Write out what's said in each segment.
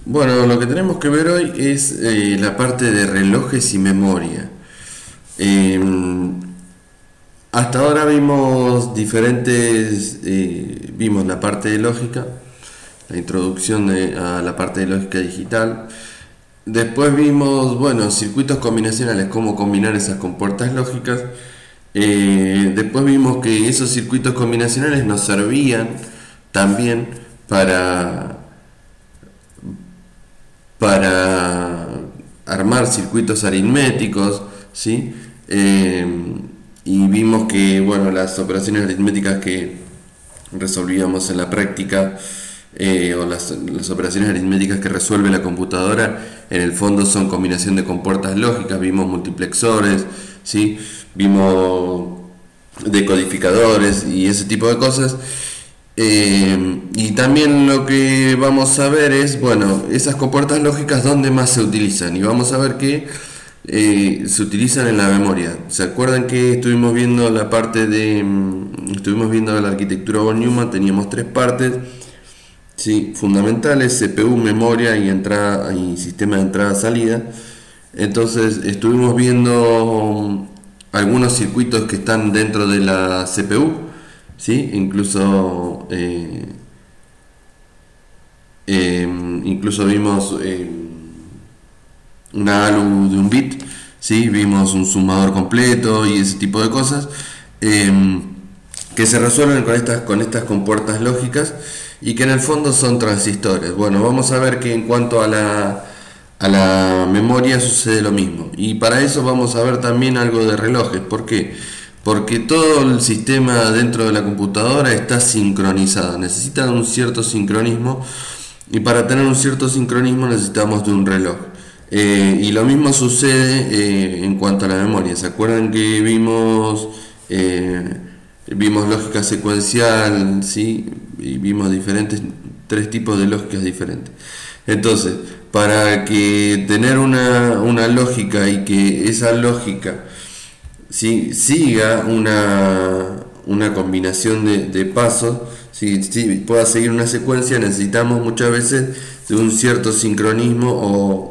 Bueno, lo que tenemos que ver hoy es la parte de relojes y memoria. Eh, Hasta ahora vimos vimos la parte de lógica, la introducción a la parte de lógica digital. Después vimos, bueno, circuitos combinacionales, cómo combinar esas compuertas lógicas. Después vimos que esos circuitos combinacionales nos servían también para para armar circuitos aritméticos, ¿sí? Eh, y vimos que, bueno, las operaciones aritméticas que resolvíamos en la práctica, o las operaciones aritméticas que resuelve la computadora, en el fondo son combinación de compuertas lógicas. Vimos multiplexores, ¿sí? Vimos decodificadores y ese tipo de cosas. Y también lo que vamos a ver es, bueno, esas compuertas lógicas dónde más se utilizan. Y vamos a ver que se utilizan en la memoria. ¿Se acuerdan que estuvimos viendo la parte estuvimos viendo la arquitectura von Neumann? Teníamos tres partes, ¿sí? Fundamentales: CPU, memoria y entrada y sistema de entrada-salida. Entonces estuvimos viendo algunos circuitos que están dentro de la CPU, ¿sí? Incluso vimos una ALU de un bit, ¿sí? Vimos un sumador completo y ese tipo de cosas, eh, que se resuelven con estas compuertas lógicas y que en el fondo son transistores. Bueno, vamos a ver que en cuanto a la memoria sucede lo mismo, y para eso vamos a ver también algo de relojes. ¿Por qué? Porque todo el sistema dentro de la computadora está sincronizado, necesita un cierto sincronismo, y para tener un cierto sincronismo necesitamos de un reloj. Y lo mismo sucede en cuanto a la memoria. ¿Se acuerdan que vimos lógica secuencial, ¿sí? Y vimos tres tipos de lógicas diferentes? Entonces, para que tener una lógica y que esa lógica, ¿sí?, siga una combinación de pasos, si pueda seguir una secuencia, necesitamos muchas veces de un cierto sincronismo, o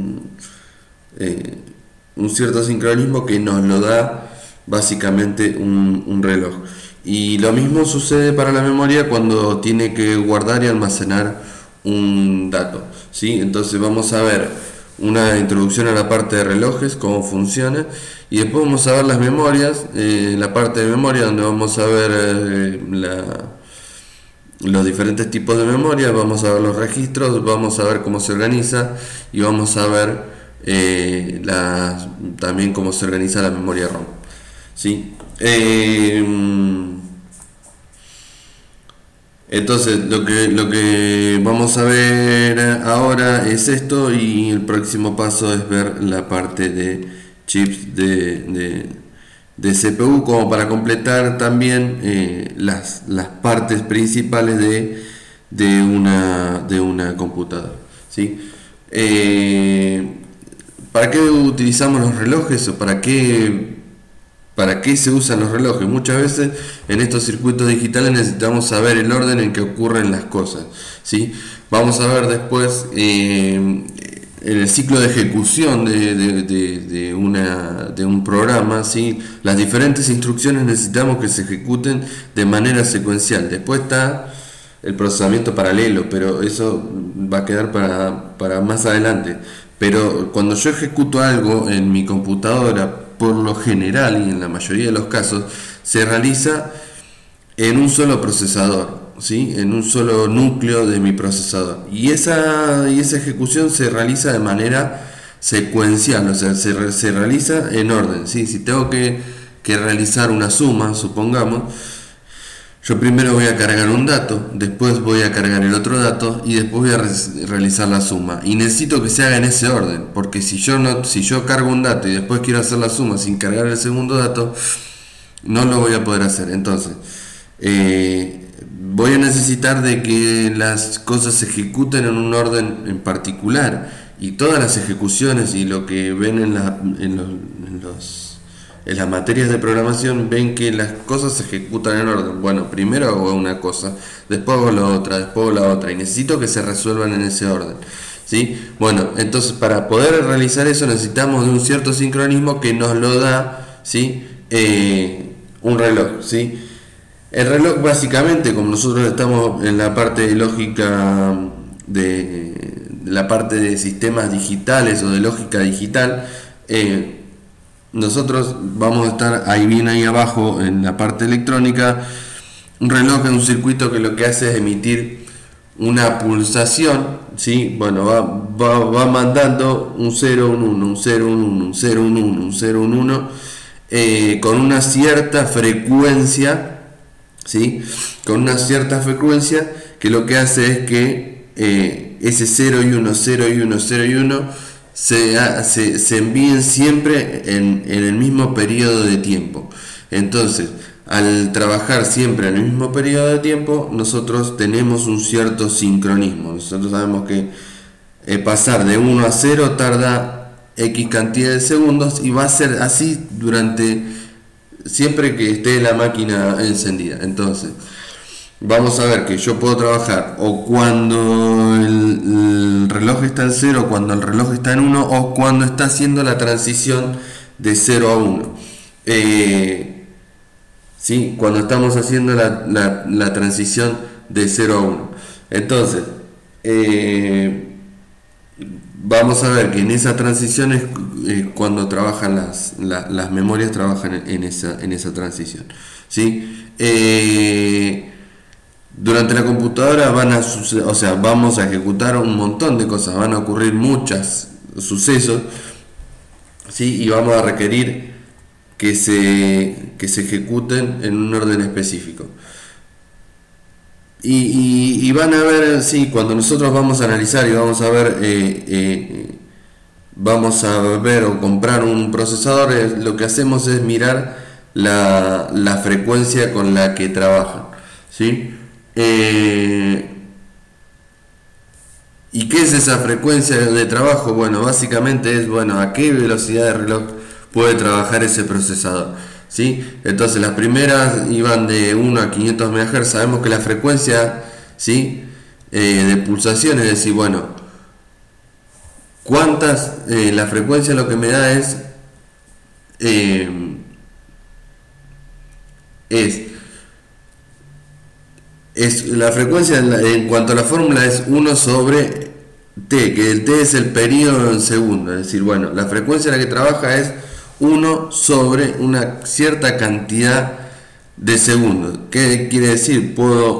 un cierto sincronismo que nos lo da básicamente un reloj. Y lo mismo sucede para la memoria cuando tiene que guardar y almacenar un dato, ¿sí? Entonces vamos a ver una introducción a la parte de relojes, cómo funciona, y después vamos a ver las memorias, la parte de memoria, donde vamos a ver los diferentes tipos de memoria, vamos a ver los registros, vamos a ver cómo se organiza, y vamos a ver también cómo se organiza la memoria ROM, ¿sí? Entonces lo que vamos a ver ahora es esto, y el próximo paso es ver la parte de chips de CPU, como para completar también las partes principales de una computadora, ¿sí? ¿Para qué utilizamos los relojes, o para qué se usan los relojes? Muchas veces en estos circuitos digitales necesitamos saber el orden en que ocurren las cosas, ¿sí? Vamos a ver después en el ciclo de ejecución de un programa, ¿sí? Las diferentes instrucciones necesitamos que se ejecuten de manera secuencial. Después está el procesamiento paralelo, pero eso va a quedar para más adelante. Pero cuando yo ejecuto algo en mi computadora, por lo general y en la mayoría de los casos, se realiza en un solo procesador, ¿sí? En un solo núcleo de mi procesador. Y esa ejecución se realiza de manera secuencial, o sea, se realiza en orden, ¿sí? Si tengo que realizar una suma, supongamos, yo primero voy a cargar un dato, después voy a cargar el otro dato, y después voy a realizar la suma. Y necesito que se haga en ese orden, porque si yo cargo un dato y después quiero hacer la suma sin cargar el segundo dato, no lo voy a poder hacer. Entonces, voy a necesitar de que las cosas se ejecuten en un orden en particular, y todas las ejecuciones y lo que ven en las materias de programación, ven que las cosas se ejecutan en orden. Bueno, primero hago una cosa, después hago la otra, después hago la otra, y necesito que se resuelvan en ese orden. ¿sí? Bueno, entonces para poder realizar eso necesitamos de un cierto sincronismo que nos lo da, ¿sí? Un reloj, ¿sí? El reloj básicamente, como nosotros estamos en la parte de lógica de la parte de sistemas digitales o de lógica digital, nosotros vamos a estar ahí bien ahí abajo en la parte electrónica. Un reloj es un circuito que lo que hace es emitir una pulsación, ¿sí? Bueno, va mandando un 0, un 1, un 0, un 1, un 0, un 1, un 0, un 1, con una cierta frecuencia, ¿sí? Con una cierta frecuencia que lo que hace es que ese 0 y 1, 0 y 1, 0 y 1 se envíen siempre en el mismo periodo de tiempo. Entonces, al trabajar siempre en el mismo periodo de tiempo, nosotros tenemos un cierto sincronismo. Nosotros sabemos que pasar de 1 a 0 tarda X cantidad de segundos y va a ser así durante siempre que esté la máquina encendida. Entonces, vamos a ver que yo puedo trabajar o cuando el reloj está en 0, cuando el reloj está en 1 o cuando está haciendo la transición de 0 a 1. ¿Sí? Cuando estamos haciendo la transición de 0 a 1. Entonces, vamos a ver que en esa transición es cuando trabajan las memorias, trabajan en esa transición, ¿sí? Durante la computadora vamos a ejecutar un montón de cosas, van a ocurrir muchos sucesos, ¿sí? Y vamos a requerir que se ejecuten en un orden específico. Y van a ver, sí, cuando nosotros vamos a analizar y vamos a ver o comprar un procesador, lo que hacemos es mirar la frecuencia con la que trabajan, ¿sí? ¿Y qué es esa frecuencia de trabajo? Bueno, básicamente es, bueno, a qué velocidad de reloj puede trabajar ese procesador, ¿sí? Entonces las primeras iban de 1 a 500 MHz. Sabemos que la frecuencia, ¿sí? De pulsación, es decir, bueno, la frecuencia lo que me da es la frecuencia en cuanto a la fórmula es 1 sobre t, que el t es el periodo en segundos, es decir, bueno, la frecuencia en la que trabaja es 1 sobre una cierta cantidad de segundos. ¿Qué quiere decir?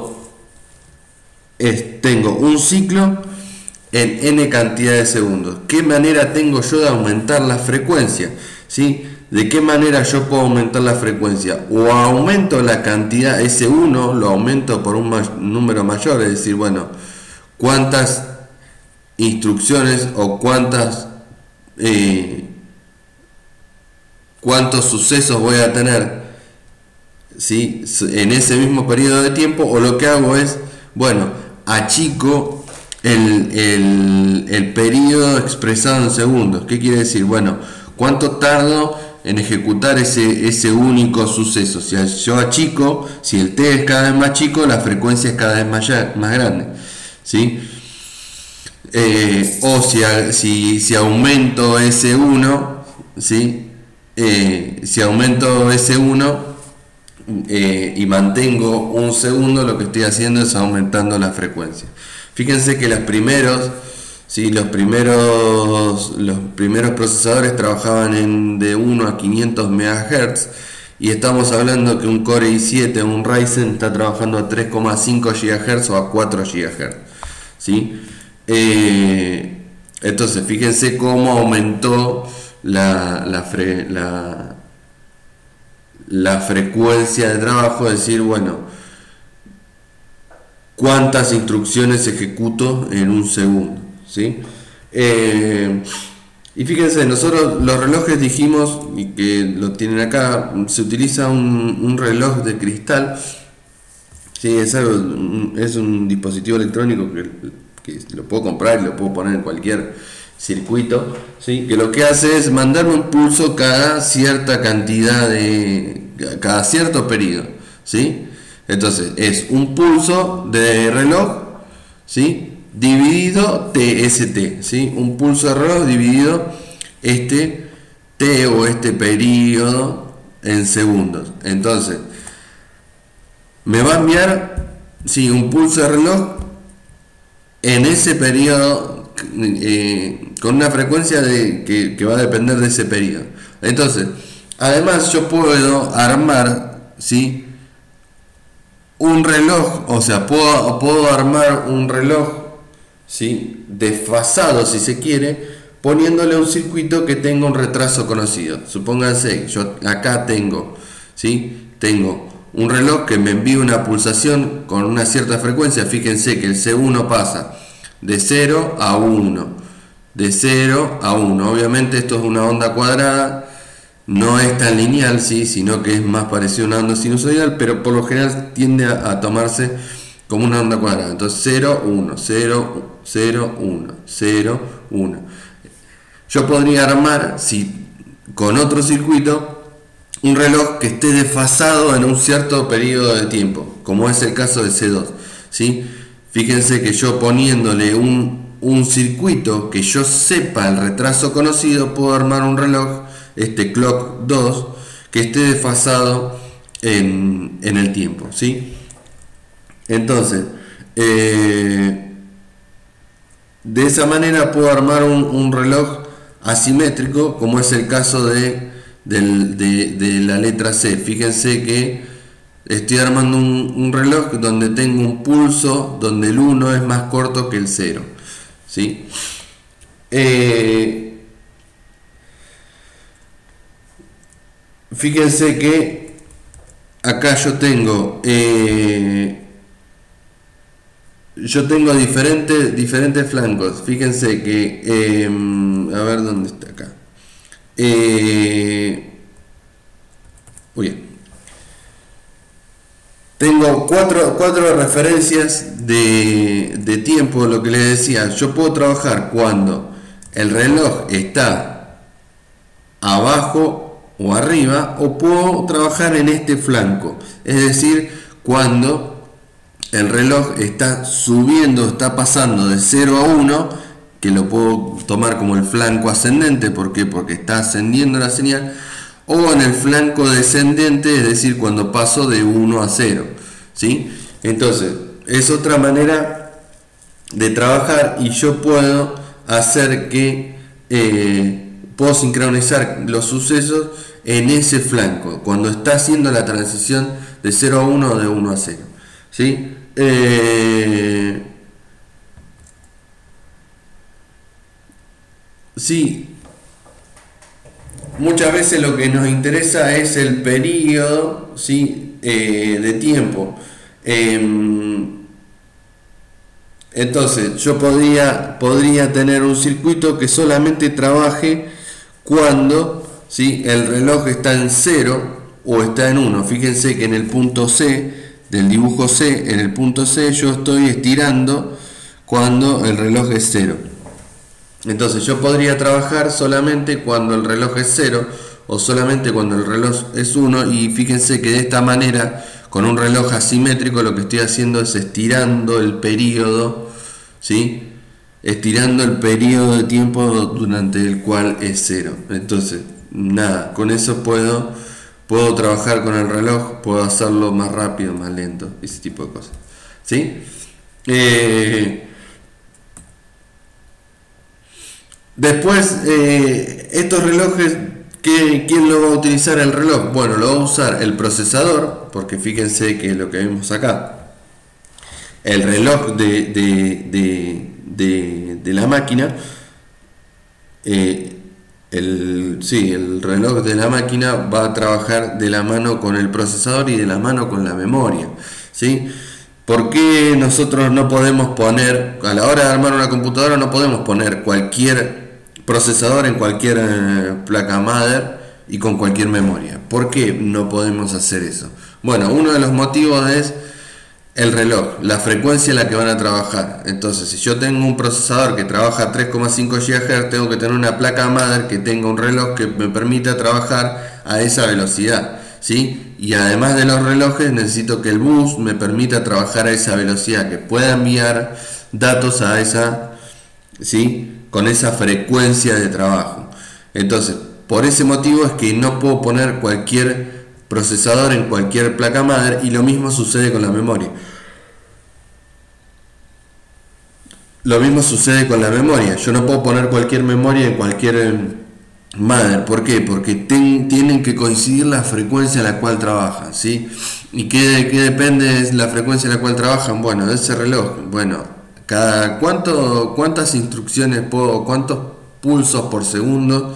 Tengo un ciclo en n cantidad de segundos. ¿Qué manera tengo yo de aumentar la frecuencia? ¿Sí? ¿De qué manera yo puedo aumentar la frecuencia? O aumento la cantidad, ese 1 lo aumento por un número mayor, es decir, bueno, cuántas instrucciones o cuántos sucesos voy a tener, ¿sí? En ese mismo periodo de tiempo, o lo que hago es, bueno, achico el periodo expresado en segundos. ¿Qué quiere decir? Bueno, ¿cuánto tardo en ejecutar ese único suceso? Si yo achico, si el t es cada vez más chico, la frecuencia es cada vez más grande, ¿sí? O si aumento ese 1, ¿sí? Si aumento ese 1 y mantengo un segundo, lo que estoy haciendo es aumentando la frecuencia. Fíjense que los primeros procesadores trabajaban de 1 a 500 MHz, y estamos hablando que un Core i7 o un Ryzen está trabajando a 3,5 GHz o a 4 GHz, ¿sí? Entonces fíjense cómo aumentó la frecuencia de trabajo, es decir, bueno, cuántas instrucciones ejecuto en un segundo, ¿sí? Y fíjense, nosotros los relojes dijimos, y que lo tienen acá, se utiliza un reloj de cristal, ¿sí? Es un dispositivo electrónico que lo puedo comprar y lo puedo poner en cualquier circuito, ¿sí? Que lo que hace es mandarme un pulso cada cierta cantidad cada cierto periodo, ¿sí? Entonces es un pulso de reloj, ¿sí? dividido TST, ¿sí? Un pulso de reloj dividido este T o este periodo en segundos. Entonces, me va a enviar, sí, un pulso de reloj en ese periodo con una frecuencia que va a depender de ese periodo. Entonces, además yo puedo armar, ¿sí? Un reloj, o sea, puedo armar un reloj, ¿sí? Desfasado, si se quiere, poniéndole un circuito que tenga un retraso conocido. Supónganse, yo acá tengo, ¿sí? Tengo un reloj que me envía una pulsación con una cierta frecuencia. Fíjense que el C1 pasa de 0 a 1, de 0 a 1. Obviamente esto es una onda cuadrada, no es tan lineal, ¿sí? Sino que es más parecido a una onda sinusoidal, pero por lo general tiende a tomarse como una onda cuadrada. Entonces 0, 1, 0, 0, 1, 0, 1. Yo podría armar, si con otro circuito, un reloj que esté desfasado en un cierto periodo de tiempo, como es el caso del C2, ¿sí? Fíjense que yo poniéndole un circuito que yo sepa el retraso conocido, puedo armar un reloj, este clock 2, que esté desfasado en el tiempo, ¿sí? Entonces, de esa manera puedo armar un reloj asimétrico, como es el caso de la letra C. Fíjense que estoy armando un reloj donde tengo un pulso donde el 1 es más corto que el 0, ¿sí? Fíjense que acá yo tengo diferentes flancos. Fíjense que a ver dónde está acá. Muy bien. Tengo cuatro referencias de tiempo, lo que les decía. Yo puedo trabajar cuando el reloj está abajo o arriba, o puedo trabajar en este flanco, es decir, cuando el reloj está subiendo, está pasando de 0 a 1, que lo puedo tomar como el flanco ascendente. ¿Por qué? Porque está ascendiendo la señal. O en el flanco descendente, es decir, cuando paso de 1 a 0, ¿sí? Entonces, es otra manera de trabajar, y yo puedo hacer que puedo sincronizar los sucesos en ese flanco, cuando está haciendo la transición de 0 a 1 o de 1 a 0, ¿sí? Sí, muchas veces lo que nos interesa es el periodo, ¿sí? De tiempo. Entonces yo podría tener un circuito que solamente trabaje cuando, ¿sí? El reloj está en 0 o está en 1. Fíjense que en el punto C del dibujo C, en el punto C yo estoy estirando cuando el reloj es 0. Entonces yo podría trabajar solamente cuando el reloj es 0 o solamente cuando el reloj es 1, y fíjense que de esta manera, con un reloj asimétrico, lo que estoy haciendo es estirando el periodo, ¿sí? Estirando el periodo de tiempo durante el cual es 0. Entonces, nada, con eso puedo trabajar con el reloj, puedo hacerlo más rápido, más lento, ese tipo de cosas, ¿sí? Después, estos relojes, ¿quién lo va a utilizar el reloj? Bueno, lo va a usar el procesador, porque fíjense que lo que vemos acá, el reloj de la máquina, el reloj de la máquina va a trabajar de la mano con el procesador y de la mano con la memoria, ¿sí? ¿Por qué nosotros no podemos poner, a la hora de armar una computadora, no podemos poner cualquier procesador en cualquier placa madre y con cualquier memoria? ¿Por qué no podemos hacer eso? Bueno, uno de los motivos es el reloj, la frecuencia en la que van a trabajar. Entonces, si yo tengo un procesador que trabaja a 3,5 GHz, tengo que tener una placa madre que tenga un reloj que me permita trabajar a esa velocidad, ¿sí? Y además de los relojes, necesito que el bus me permita trabajar a esa velocidad, que pueda enviar datos a esa, ¿sí? Con esa frecuencia de trabajo. Entonces, por ese motivo es que no puedo poner cualquier procesador en cualquier placa madre, y lo mismo sucede con la memoria. Lo mismo sucede con la memoria. Yo no puedo poner cualquier memoria en cualquier madre. ¿Por qué? Porque tienen que coincidir la frecuencia a la cual trabajan, ¿sí? ¿Y qué depende de la frecuencia a la cual trabajan? Bueno, de ese reloj. Bueno, ¿cuántas instrucciones puedo, cuántos pulsos por segundo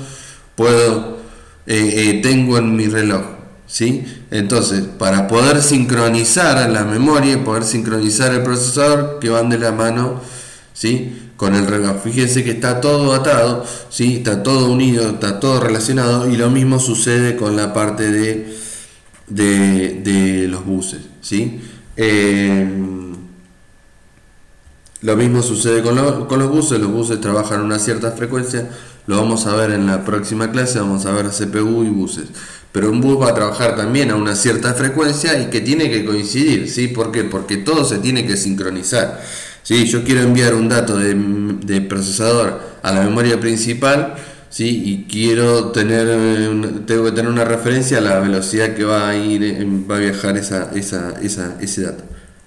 tengo en mi reloj? ¿Sí? Entonces, para poder sincronizar la memoria y poder sincronizar el procesador, que van de la mano, ¿sí? Con el reloj. Fíjense que está todo atado, ¿sí? Está todo unido, está todo relacionado, y lo mismo sucede con la parte de los buses, ¿sí? Lo mismo sucede con los buses trabajan a una cierta frecuencia, lo vamos a ver en la próxima clase, vamos a ver CPU y buses. Pero un bus va a trabajar también a una cierta frecuencia y que tiene que coincidir, ¿sí? ¿Por qué? Porque todo se tiene que sincronizar. ¿Sí? Yo quiero enviar un dato de procesador a la memoria principal, ¿sí? Y tengo que tener una referencia a la velocidad que va a viajar ese dato.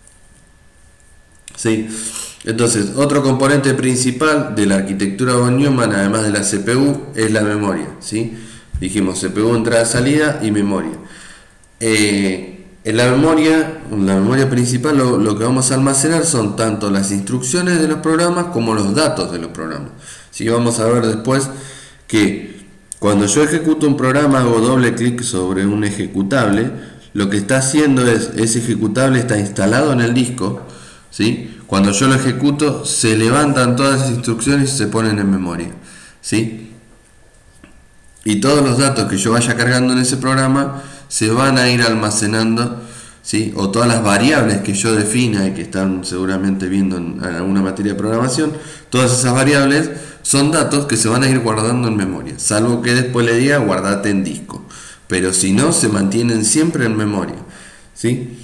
¿Sí? Entonces, otro componente principal de la arquitectura von Neumann, además de la CPU, es la memoria, ¿sí? Dijimos CPU, entrada, salida y memoria. En la memoria principal, lo que vamos a almacenar son tanto las instrucciones de los programas como los datos de los programas. ¿Sí? Vamos a ver después que cuando yo ejecuto un programa, hago doble clic sobre un ejecutable, lo que está haciendo es, ese ejecutable está instalado en el disco, ¿sí? Cuando yo lo ejecuto, se levantan todas las instrucciones y se ponen en memoria, ¿sí? Y todos los datos que yo vaya cargando en ese programa se van a ir almacenando, ¿sí? O todas las variables que yo defina y que están seguramente viendo en alguna materia de programación, todas esas variables son datos que se van a ir guardando en memoria, salvo que después le diga guardate en disco, pero si no, se mantienen siempre en memoria, ¿sí?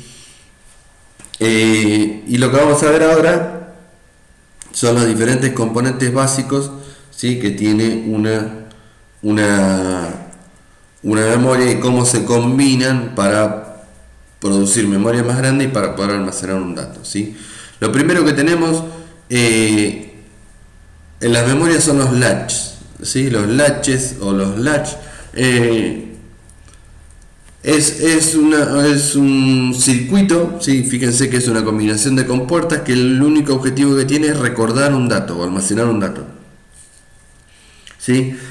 Y lo que vamos a ver ahora son los diferentes componentes básicos, ¿sí? Que tiene una memoria y cómo se combinan para producir memoria más grande y para poder almacenar un dato, ¿sí? Lo primero que tenemos en las memorias son los latches, ¿sí? Los latches o los latch es un circuito, ¿sí? Fíjense que es una combinación de compuertas que el único objetivo que tiene es recordar un dato o almacenar un dato, ¿sí?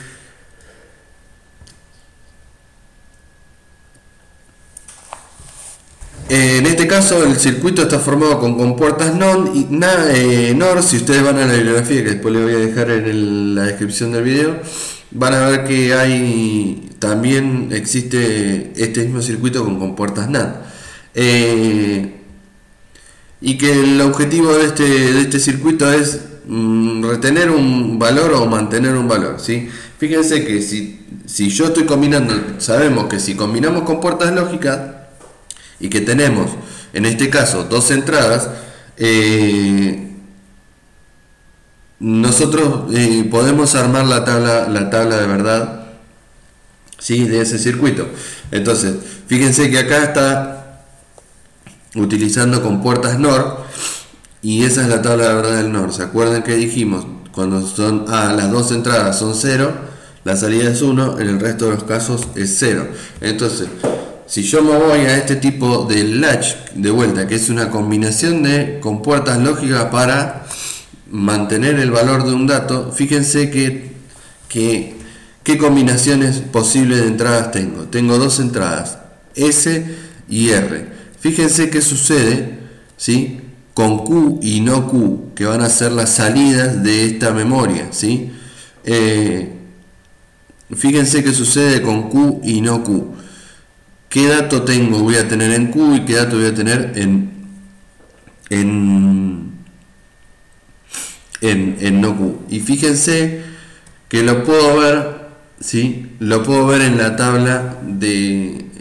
En este caso el circuito está formado con compuertas NOR. Si ustedes van a la bibliografía, que después les voy a dejar en la descripción del video, van a ver que también existe este mismo circuito con compuertas NAND. Y que el objetivo de este circuito es retener un valor o mantener un valor, ¿sí? Fíjense que si yo estoy combinando, sabemos que si combinamos compuertas lógicas y que tenemos en este caso dos entradas, nosotros podemos armar la tabla de verdad, ¿sí? De ese circuito. Entonces, fíjense que acá está utilizando compuertas NOR y esa es la tabla de verdad del NOR. ¿Se acuerdan que dijimos? Cuando son las dos entradas son 0, la salida es 1, en el resto de los casos es 0. Entonces, si yo me voy a este tipo de latch de vuelta, que es una combinación de compuertas lógicas para mantener el valor de un dato, fíjense qué combinaciones posibles de entradas tengo. Tengo dos entradas, S y R. Fíjense qué sucede, ¿sí? Con Q y no Q, que van a ser las salidas de esta memoria, ¿sí? Fíjense qué sucede con Q y no Q. ¿Qué dato voy a tener en Q y qué dato voy a tener en no Q? Y fíjense que lo puedo ver, ¿sí? Lo puedo ver en la tabla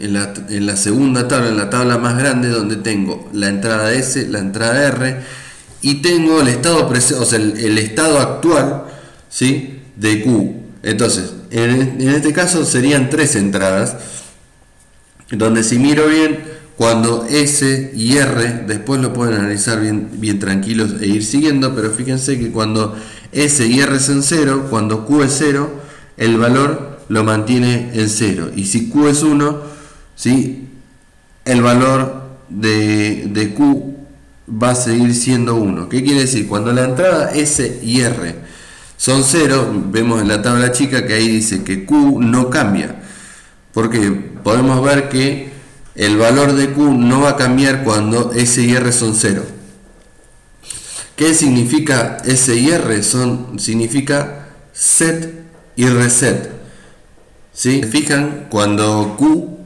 en la segunda tabla, en la tabla más grande, donde tengo la entrada S, la entrada R y tengo el estado presente, o sea, el estado actual, ¿sí?, de Q. Entonces, en este caso serían 3 entradas, donde si miro bien, cuando S y R, después lo pueden analizar bien tranquilos e ir siguiendo, pero fíjense que cuando S y R es en 0, cuando Q es 0, el valor lo mantiene en 0. Y si Q es 1, ¿sí?, el valor de Q va a seguir siendo 1. ¿Qué quiere decir? Cuando la entrada S y R son 0, vemos en la tabla chica que ahí dice que Q no cambia, porque podemos ver que el valor de Q no va a cambiar cuando S y R son 0. ¿Qué significa S y R? Significa set y reset. ¿Sí? ¿Se fijan? Cuando Q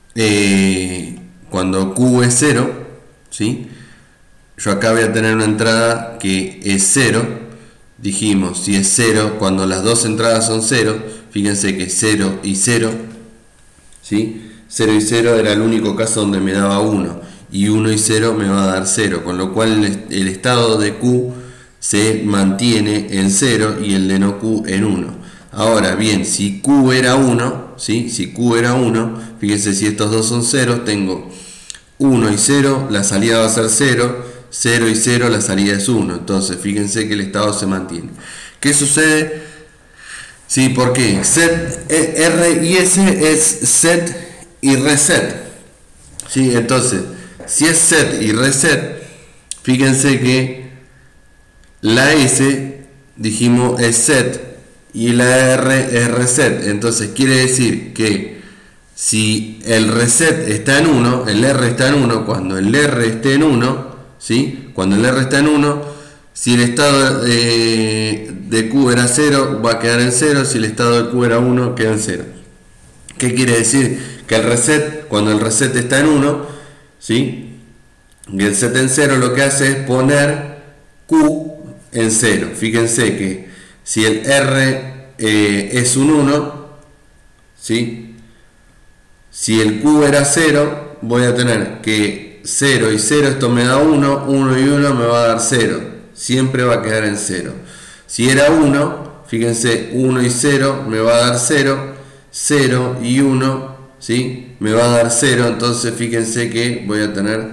es 0, ¿sí?, yo acá voy a tener una entrada que es 0. Dijimos, si es 0, cuando las dos entradas son 0, fíjense que 0 y 0, ¿sí?, 0 y 0 era el único caso donde me daba 1, y 1 y 0 me va a dar 0, con lo cual el estado de Q se mantiene en 0 y el de no Q en 1. Ahora bien, si Q era 1, ¿sí?, si Q era 1, fíjense, si estos dos son 0, tengo 1 y 0, la salida va a ser 0, 0 y 0, la salida es 1. Entonces, fíjense que el estado se mantiene. ¿Qué sucede? Sí, ¿por qué? Set, R y S es set y reset. ¿Sí? Entonces, si es set y reset, fíjense que la S, dijimos, es set y la R es reset. Entonces, quiere decir que si el reset está en 1, el R está en 1, cuando el R esté en 1, ¿sí?, cuando el R está en 1, si el estado de Q era 0, va a quedar en 0, si el estado de Q era 1, queda en 0. ¿Qué quiere decir? Que el reset, cuando el reset está en 1, ¿sí?, y el set en 0, lo que hace es poner Q en 0. Fíjense que si el R es un 1, ¿sí?, si el Q era 0, voy a tener que 0 y 0, esto me da 1, 1 y 1 me va a dar 0, siempre va a quedar en 0. Si era 1, fíjense, 1 y 0 me va a dar 0, 0 y 1, ¿sí?, me va a dar 0, entonces fíjense que voy a tener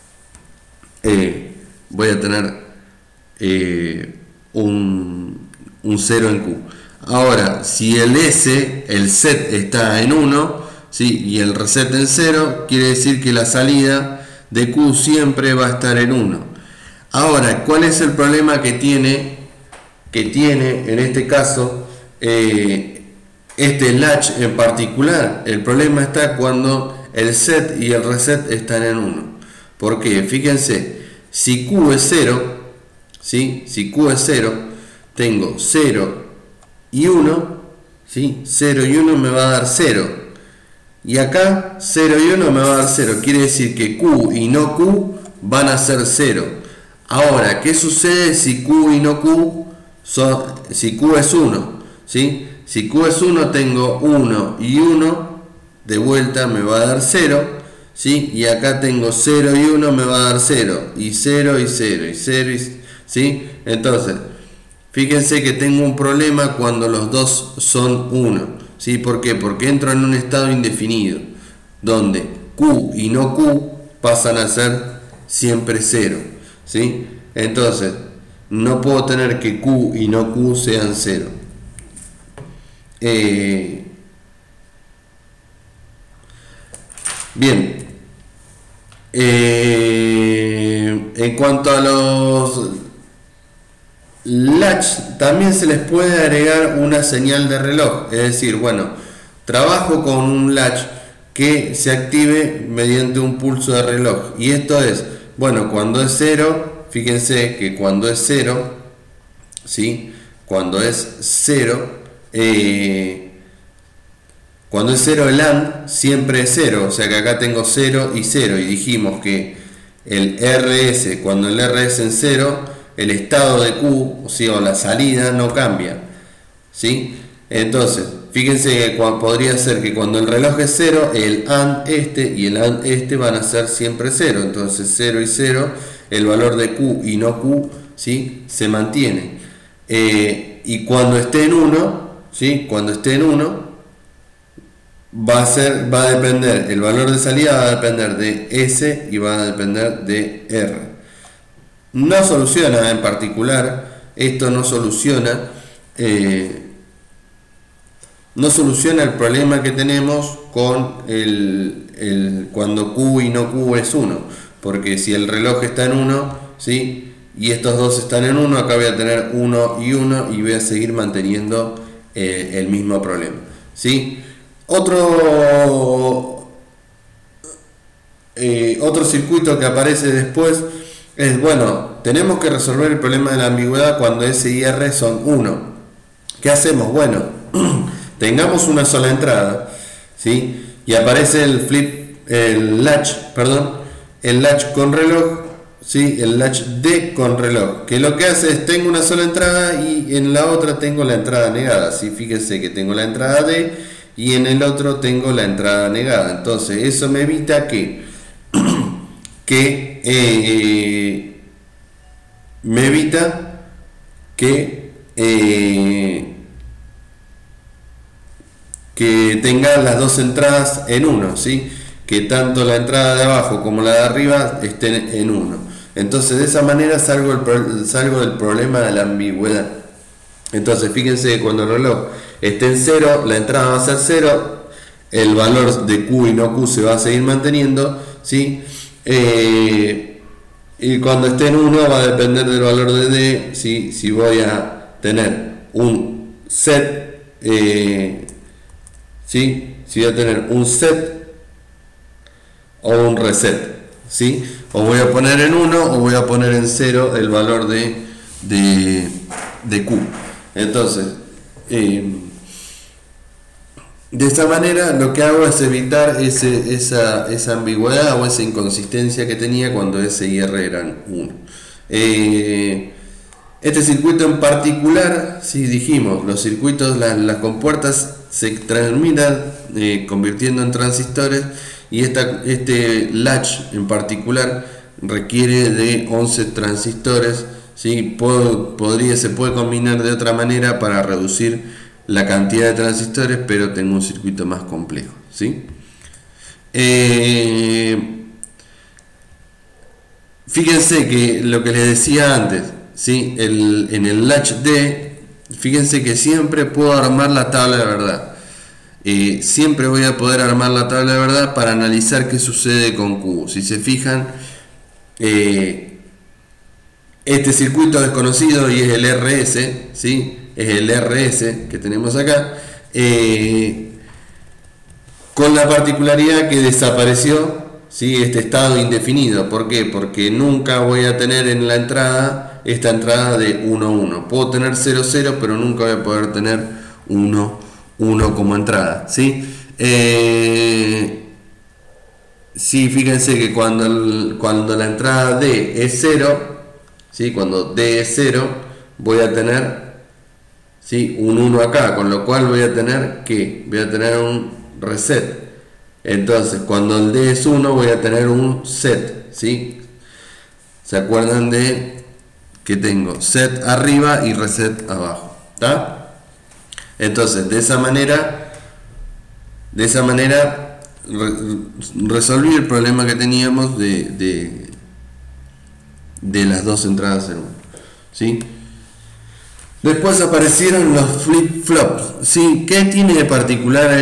un 0 en Q. Ahora, si el S, el set está en 1, ¿sí?, y el reset en 0, quiere decir que la salida de Q siempre va a estar en 1. Ahora, ¿cuál es el problema que tiene en este caso este latch en particular? El problema está cuando el set y el reset están en 1. ¿Por qué? Fíjense, si Q es 0, ¿sí?, si Q es 0, tengo 0 y 1, ¿sí?, 0 y 1 me va a dar 0. Y acá 0 y 1 me va a dar 0. Quiere decir que Q y no Q van a ser 0. Ahora, ¿qué sucede si Q y no Q si Q es 1? ¿Sí? Si Q es 1, tengo 1 y 1, de vuelta me va a dar 0. ¿Sí? Y acá tengo 0 y 1, me va a dar 0. Y 0 y 0 y 0 y... ¿sí? Entonces, fíjense que tengo un problema cuando los dos son 1. ¿Sí? ¿Por qué? Porque entro en un estado indefinido, donde Q y no Q pasan a ser siempre 0. ¿Sí? Entonces, no puedo tener que Q y no Q sean 0. Bien. En cuanto a los latch, también se les puede agregar una señal de reloj, es decir, bueno, trabajo con un latch que se active mediante un pulso de reloj, y esto es, bueno, cuando es 0, fíjense que cuando es 0, ¿sí?, cuando es 0, cuando es 0 el AND siempre es 0, o sea que acá tengo 0 y 0, y dijimos que el RS, cuando el RS en 0, el estado de Q, o sea, la salida no cambia, ¿sí? Entonces, fíjense que podría ser que cuando el reloj es 0, el AND este y el AND este van a ser siempre 0. Entonces 0 y 0, el valor de Q y no Q, ¿sí?, se mantiene. Y cuando esté en 1, ¿sí?, cuando esté en 1, va a depender, el valor de salida va a depender de S y va a depender de R. No soluciona en particular, esto no soluciona el problema que tenemos con cuando Q y no Q es 1, porque si el reloj está en 1, ¿sí?, y estos dos están en 1, acá voy a tener 1 y 1 y voy a seguir manteniendo el mismo problema, ¿sí? Otro circuito que aparece después es, bueno, tenemos que resolver el problema de la ambigüedad cuando S y R son 1. ¿Qué hacemos? Bueno, tengamos una sola entrada, ¿sí?, y aparece el latch con reloj, ¿sí?, el latch D con reloj, que lo que hace es, tengo una sola entrada y en la otra tengo la entrada negada, ¿sí? Fíjense que tengo la entrada D y en el otro tengo la entrada negada. Entonces eso me evita que tenga las dos entradas en 1, ¿sí?, que tanto la entrada de abajo como la de arriba estén en 1. Entonces de esa manera salgo del problema de la ambigüedad. Entonces fíjense que cuando el reloj esté en 0, la entrada va a ser 0, el valor de Q y no Q se va a seguir manteniendo, ¿sí? Y cuando esté en 1 va a depender del valor de D, ¿sí?, si voy a tener un set, ¿sí?, si voy a tener un set o un reset, ¿sí?, o voy a poner en 1 o voy a poner en 0 el valor de Q. Entonces, de esta manera lo que hago es evitar esa ambigüedad o esa inconsistencia que tenía cuando S y R eran 1. Este circuito en particular, si dijimos, los circuitos, las compuertas se terminan convirtiendo en transistores, y este latch en particular requiere de 11 transistores, ¿sí? Se puede combinar de otra manera para reducir la cantidad de transistores, pero tengo un circuito más complejo, ¿sí? Fíjense que lo que les decía antes, ¿sí?, en el latch D, fíjense que siempre puedo armar la tabla de verdad. Siempre voy a poder armar la tabla de verdad para analizar qué sucede con Q. Si se fijan, este circuito desconocido, y es el RS, ¿sí?, es el RS que tenemos acá, con la particularidad que desapareció, ¿sí?, este estado indefinido. ¿Por qué? Porque nunca voy a tener en la entrada esta entrada de 1, 1. Puedo tener 0, 0, pero nunca voy a poder tener 1, 1 como entrada, ¿sí? Sí, fíjense que cuando la entrada D es 0, ¿sí?, cuando D es 0, voy a tener, ¿sí?, un 1 acá, con lo cual voy a tener un reset. Entonces cuando el D es 1 voy a tener un set, ¿sí? ¿Se acuerdan de que tengo set arriba y reset abajo? ¿Está? Entonces de esa manera resolví el problema que teníamos de las dos entradas en uno, ¿sí? Después aparecieron los flip-flops, ¿sí? ¿Qué tiene de particular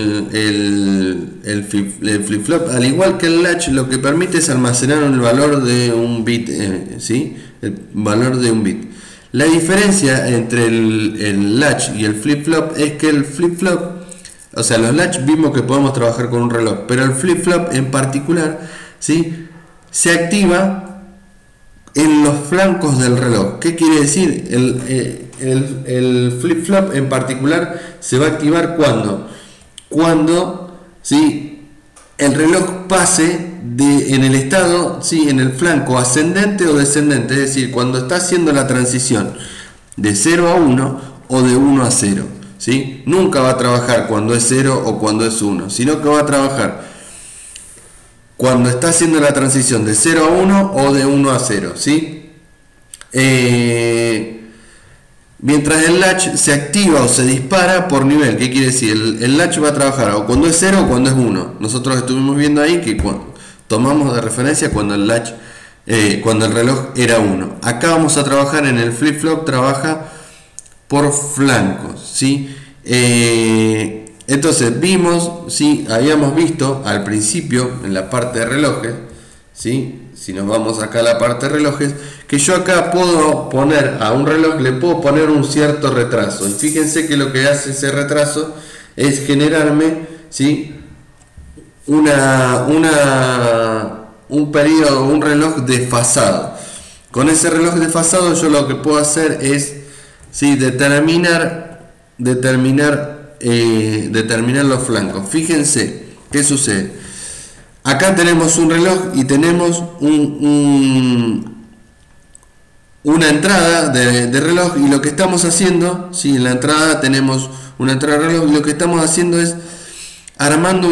el flip-flop? Al igual que el latch, lo que permite es almacenar el valor de un bit, ¿sí?, el valor de un bit. La diferencia entre el latch y el flip-flop es que el flip-flop, o sea, los latch vimos que podemos trabajar con un reloj, pero el flip-flop en particular, ¿sí?, se activa en los flancos del reloj. ¿Qué quiere decir? El flip-flop en particular se va a activar cuando, ¿sí?, el reloj pase en el estado, ¿sí?, en el flanco ascendente o descendente, es decir, cuando está haciendo la transición de 0 a 1 o de 1 a 0, ¿sí? Nunca va a trabajar cuando es 0 o cuando es 1, sino que va a trabajar cuando está haciendo la transición de 0 a 1 o de 1 a 0, ¿sí? Mientras el latch se activa o se dispara por nivel. ¿Qué quiere decir? El latch va a trabajar o cuando es 0 o cuando es 1. Nosotros estuvimos viendo ahí que tomamos de referencia cuando el latch, cuando el reloj era 1. Acá vamos a trabajar en el flip-flop, trabaja por flancos, ¿sí? Entonces vimos, ¿sí? Habíamos visto al principio en la parte de relojes, ¿sí? Si nos vamos acá a la parte de relojes, que yo acá puedo poner a un reloj, le puedo poner un cierto retraso. Y fíjense que lo que hace ese retraso es generarme, ¿sí? un periodo, un reloj desfasado. Con ese reloj desfasado yo lo que puedo hacer es, ¿sí? determinar los flancos. Fíjense qué sucede. Acá tenemos un reloj y tenemos una entrada de reloj, y lo que estamos haciendo, ¿sí? En la entrada tenemos una entrada de reloj, y lo que estamos haciendo es armando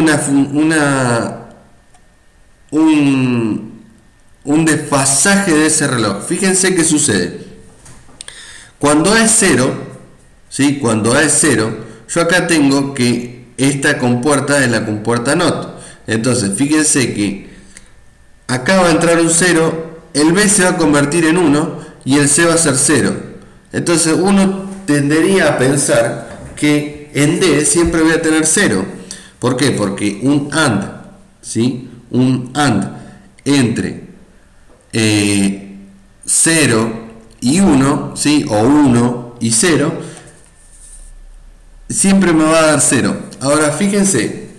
un desfasaje de ese reloj. Fíjense qué sucede. Cuando A es 0, ¿sí? Cuando A es 0, yo acá tengo que esta compuerta es la compuerta NOT. Entonces, fíjense que acá va a entrar un 0, el B se va a convertir en 1 y el C va a ser 0. Entonces, uno tendería a pensar que en D siempre voy a tener 0. ¿Por qué? Porque un AND, ¿sí? Un AND entre 0 y 1, ¿sí? O 1 y 0, siempre me va a dar 0. Ahora, fíjense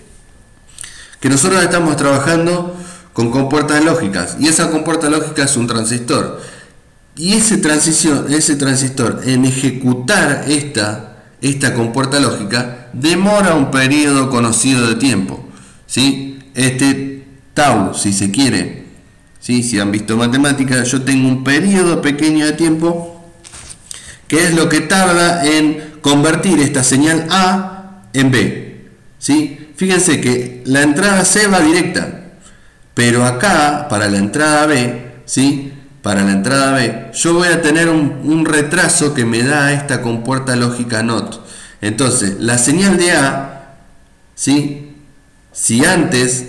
que nosotros estamos trabajando con compuertas lógicas, y esa compuerta lógica es un transistor, y ese transistor en ejecutar esta compuerta lógica demora un periodo conocido de tiempo, ¿sí? Este tau, si se quiere, ¿sí? Si han visto matemáticas, yo tengo un periodo pequeño de tiempo que es lo que tarda en convertir esta señal A en B, ¿sí? Fíjense que la entrada C va directa, pero acá, para la entrada B, ¿sí? Para la entrada B, yo voy a tener un retraso que me da esta compuerta lógica NOT. Entonces, la señal de A, ¿sí? Si antes,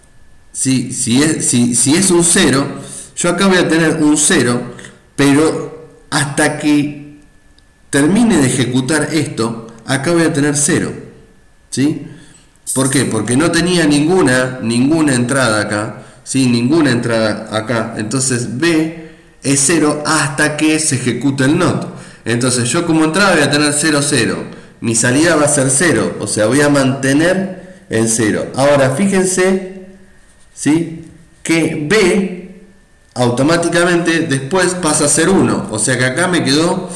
¿sí? si es un 0, yo acá voy a tener un 0, pero hasta que termine de ejecutar esto, acá voy a tener 0, ¿sí? ¿Por qué? Porque no tenía ninguna entrada acá, ¿sí? Ninguna entrada acá. Entonces B es 0 hasta que se ejecute el NOT. Entonces yo como entrada voy a tener 0, 0. Mi salida va a ser 0, o sea, voy a mantener el 0. Ahora fíjense, ¿sí? Que B automáticamente después pasa a ser 1. O sea que acá me quedó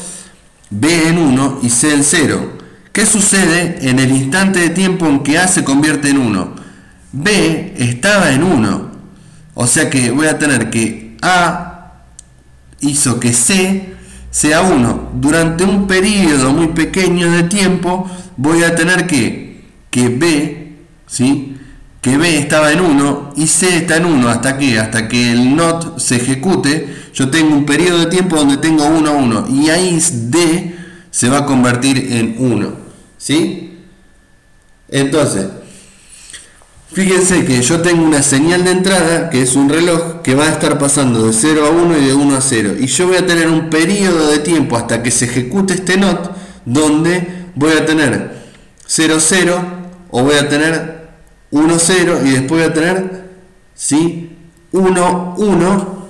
B en 1 y C en 0. ¿Qué sucede en el instante de tiempo en que A se convierte en 1? B estaba en 1. O sea que voy a tener que A hizo que C sea 1. Durante un periodo muy pequeño de tiempo voy a tener que B, ¿sí? Que B estaba en 1 y C está en 1. ¿Hasta qué? Hasta que el NOT se ejecute. Yo tengo un periodo de tiempo donde tengo 1 a 1. Y ahí D se va a convertir en 1. ¿Sí? Entonces, fíjense que yo tengo una señal de entrada que es un reloj que va a estar pasando de 0 a 1 y de 1 a 0, y yo voy a tener un periodo de tiempo hasta que se ejecute este NOT donde voy a tener 0 0 o voy a tener 1 0 y después voy a tener, ¿sí? 1 1,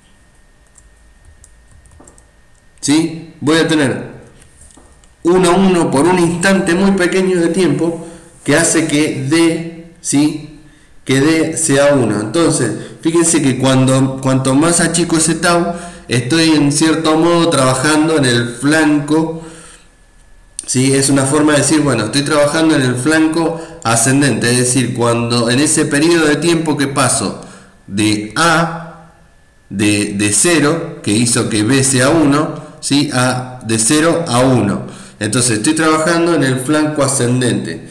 ¿sí? Voy a tener 1 1 por un instante muy pequeño de tiempo que hace que D, ¿sí? Que D sea 1. Entonces, fíjense que cuanto más achico ese tau, estoy en cierto modo trabajando en el flanco, ¿sí? Es una forma de decir, bueno, estoy trabajando en el flanco ascendente, es decir, cuando en ese periodo de tiempo que paso de A, de 0, que hizo que B sea 1, ¿sí? De 0 a 1. Entonces estoy trabajando en el flanco ascendente.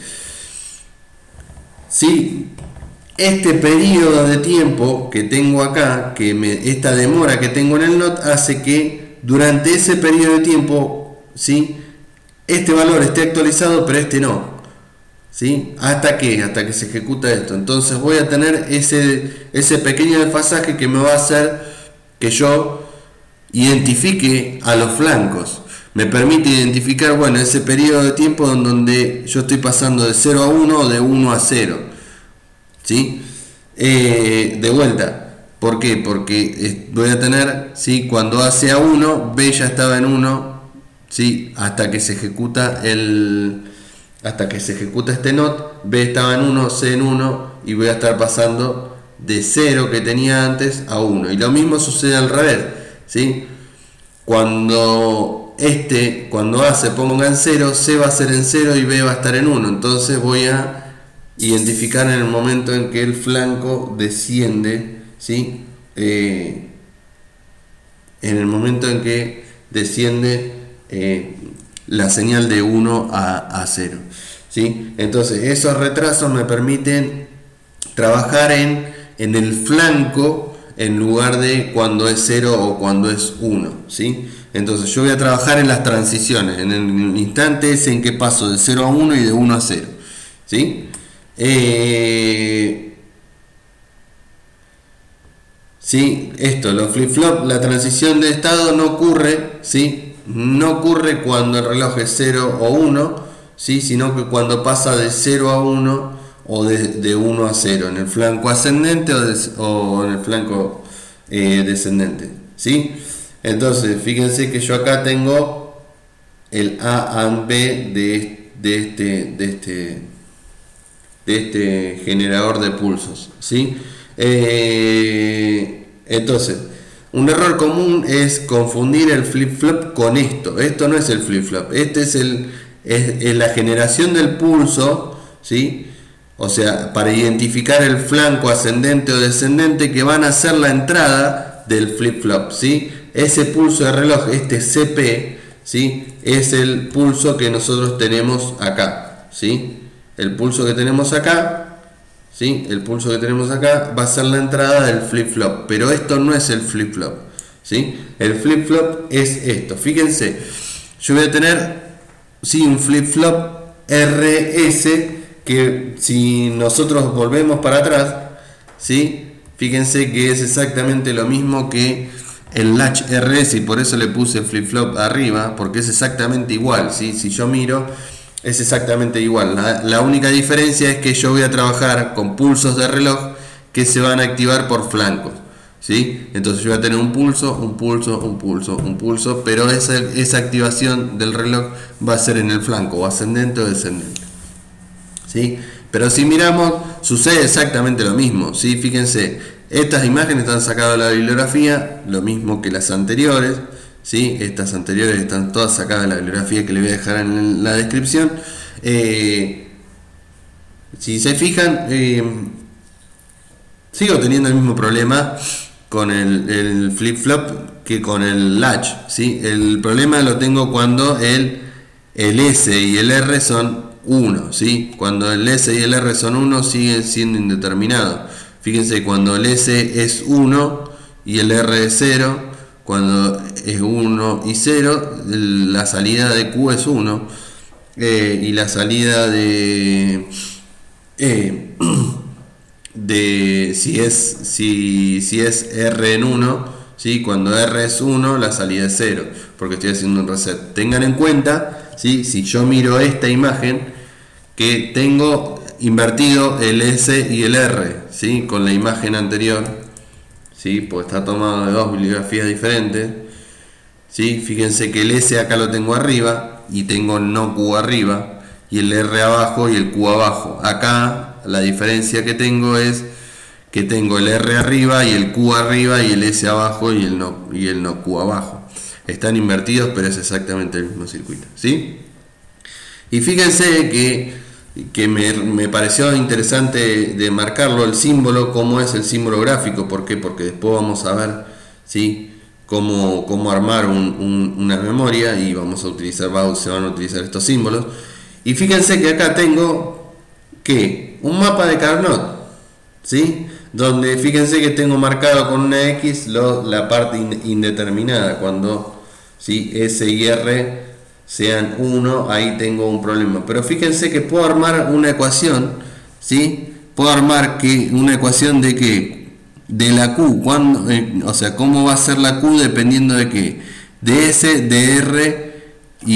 ¿Sí? Este periodo de tiempo que tengo acá, esta demora que tengo en el NOT, hace que durante ese periodo de tiempo, ¿sí?, este valor esté actualizado, pero este no. ¿Sí? ¿Hasta qué? Hasta que se ejecuta esto. Entonces voy a tener ese pequeño desfasaje que me va a hacer que yo identifique a los flancos. Me permite identificar, bueno, ese periodo de tiempo en donde yo estoy pasando de 0 a 1 o de 1 a 0. ¿Sí? De vuelta. ¿Por qué? Porque voy a tener, ¿sí?, cuando A sea 1, B ya estaba en 1, ¿sí?, hasta que se ejecuta este NOT, B estaba en 1, C en 1, y voy a estar pasando de 0 que tenía antes a 1. Y lo mismo sucede al revés, ¿sí? Cuando A se ponga en 0, C va a ser en 0 y B va a estar en 1. Entonces voy a identificar en el momento en que el flanco desciende, ¿sí? En el momento en que desciende la señal de 1 a 0. ¿Sí? Entonces esos retrasos me permiten trabajar en el flanco en lugar de cuando es 0 o cuando es 1. ¿Sí? Entonces yo voy a trabajar en las transiciones, en el instante ese en que paso de 0 a 1 y de 1 a 0. ¿Sí? ¿Sí? Los flip-flop, la transición de estado no ocurre, ¿sí?, no ocurre cuando el reloj es 0 o 1, ¿sí?, sino que cuando pasa de 0 a 1 o de 1 a 0, en el flanco ascendente o en el flanco descendente. ¿Sí? Entonces, fíjense que yo acá tengo el A and B de este generador de pulsos. ¿Sí? Entonces, un error común es confundir el flip-flop con esto. Esto no es el flip-flop, este es la generación del pulso, ¿sí? O sea, para identificar el flanco ascendente o descendente que van a ser la entrada del flip-flop, ¿sí? Ese pulso de reloj, este CP, ¿sí?, es el pulso que nosotros tenemos acá, ¿sí? El pulso que tenemos acá, ¿sí?, el pulso que tenemos acá va a ser la entrada del flip-flop, pero esto no es el flip-flop, ¿sí? El flip-flop es esto. Fíjense, yo voy a tener, sí, un flip-flop RS que, si nosotros volvemos para atrás, ¿sí?, fíjense que es exactamente lo mismo que el latch RS, y por eso le puse flip-flop arriba, porque es exactamente igual, ¿sí? Si yo miro, es exactamente igual. La única diferencia es que yo voy a trabajar con pulsos de reloj que se van a activar por flancos, ¿sí? Entonces yo voy a tener un pulso, un pulso, un pulso, un pulso, pero esa activación del reloj va a ser en el flanco, o ascendente o descendente, ¿sí? Pero si miramos, sucede exactamente lo mismo, ¿sí? Fíjense, estas imágenes están sacadas de la bibliografía, lo mismo que las anteriores, ¿sí? Estas anteriores están todas sacadas de la bibliografía que les voy a dejar en la descripción. Si se fijan, sigo teniendo el mismo problema con el flip-flop que con el latch, ¿sí? El problema lo tengo cuando el S y el R son 1, ¿sí? Cuando el S y el R son 1 siguen siendo indeterminados. Fíjense, cuando el S es 1 y el R es 0, cuando es 1 y 0, la salida de Q es 1, y la salida de si es R en 1, ¿sí?, cuando R es 1, la salida es 0, porque estoy haciendo un reset. Tengan en cuenta, ¿sí?, si yo miro esta imagen, que tengo invertido el S y el R, ¿sí?, con la imagen anterior, ¿sí?, pues está tomado de dos bibliografías diferentes, ¿sí? Fíjense que el S acá lo tengo arriba y tengo el no Q arriba, y el R abajo y el Q abajo. Acá la diferencia que tengo es que tengo el R arriba y el Q arriba, y el S abajo y el no Q abajo. Están invertidos, pero es exactamente el mismo circuito, ¿sí? Y fíjense que me pareció interesante de marcarlo, el símbolo, cómo es el símbolo gráfico. ¿Por qué? Porque después vamos a ver, ¿sí?, cómo armar una memoria, y vamos a utilizar, se van a utilizar estos símbolos. Y fíjense que acá tengo que un mapa de Carnot, ¿sí? Donde fíjense que tengo marcado con una X la parte indeterminada. Cuando, ¿sí?, S y R sean 1, ahí tengo un problema. Pero fíjense que puedo armar una ecuación, ¿sí? Puedo armar una ecuación de que de la Q, o sea, cómo va a ser la Q dependiendo de qué, de S, de R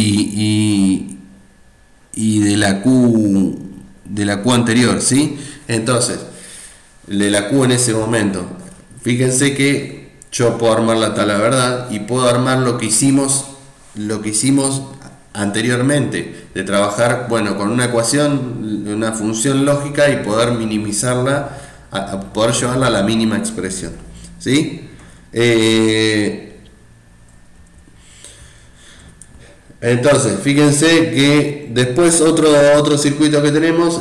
y de la Q anterior, ¿sí? Entonces, de la Q en ese momento, fíjense que yo puedo armar la tabla de verdad y puedo armar lo que hicimos anteriormente, de trabajar, bueno, con una ecuación, una función lógica, y poder minimizarla, poder llevarla a la mínima expresión, ¿sí? Entonces, fíjense que después otro circuito que tenemos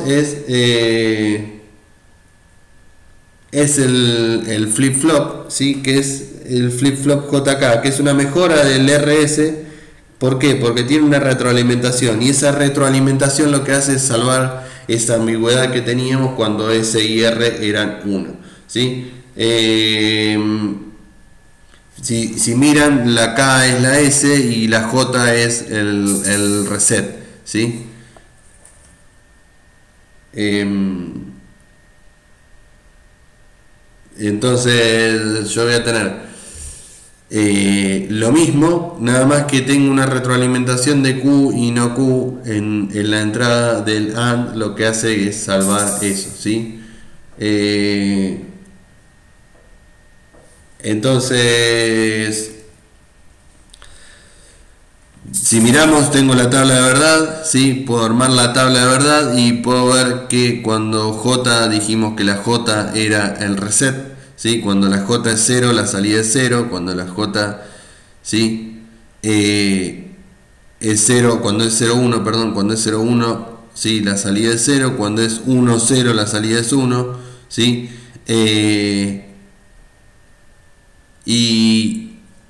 es el flip-flop, ¿sí? Que es el flip-flop JK, que es una mejora del RS. ¿Por qué? Porque tiene una retroalimentación, y esa retroalimentación lo que hace es salvar esa ambigüedad que teníamos cuando S y R eran 1, ¿sí? Si miran, la K es la S y la J es el reset, ¿sí? Entonces yo voy a tener lo mismo, nada más que tengo una retroalimentación de Q y no Q en la entrada del AND. Lo que hace es salvar eso, ¿sí? Entonces, si miramos, tengo la tabla de verdad, ¿sí? Puedo armar la tabla de verdad y puedo ver que cuando J, dijimos que la J era el reset, ¿sí? Cuando la J es 0, la salida es 0. Cuando la J, ¿sí?, es 0, cuando es 0, 1, perdón, cuando es 0, 1, ¿sí?, la salida es 0. Cuando es 1, 0, la salida es 1, ¿sí? Y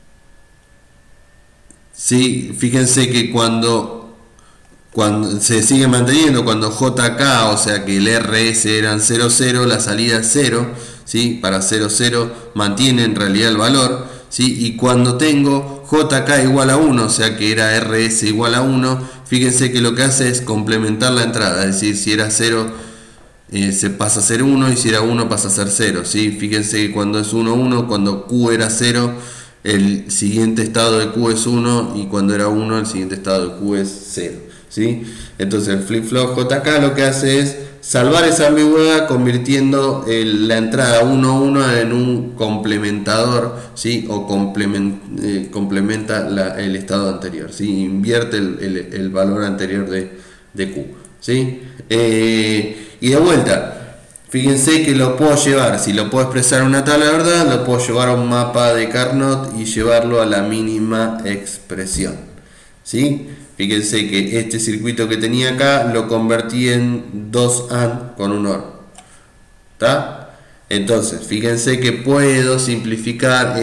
sí, fíjense que cuando se sigue manteniendo, cuando JK, o sea que el RS eran 0, 0, la salida es 0, ¿sí? Para 0, 0 mantiene en realidad el valor, ¿sí? Y cuando tengo JK igual a 1, o sea que era RS igual a 1, fíjense que lo que hace es complementar la entrada, es decir, si era 0, se pasa a ser 1, y si era 1 pasa a ser 0, ¿sí? Fíjense que cuando es 1, 1, cuando Q era 0, el siguiente estado de Q es 1, y cuando era 1, el siguiente estado de Q es 0, ¿sí? Entonces el flip-flop JK lo que hace es salvar esa ambigüedad, convirtiendo la entrada 1, 1 en un complementador, ¿sí? O complementa el estado anterior, ¿sí? Invierte el valor anterior de Q, ¿sí? Y de vuelta, fíjense que lo puedo llevar, si lo puedo expresar en una tabla de verdad, lo puedo llevar a un mapa de Carnot y llevarlo a la mínima expresión, ¿sí? Fíjense que este circuito que tenía acá lo convertí en 2 AND con un OR, ¿está? Entonces, fíjense que puedo simplificar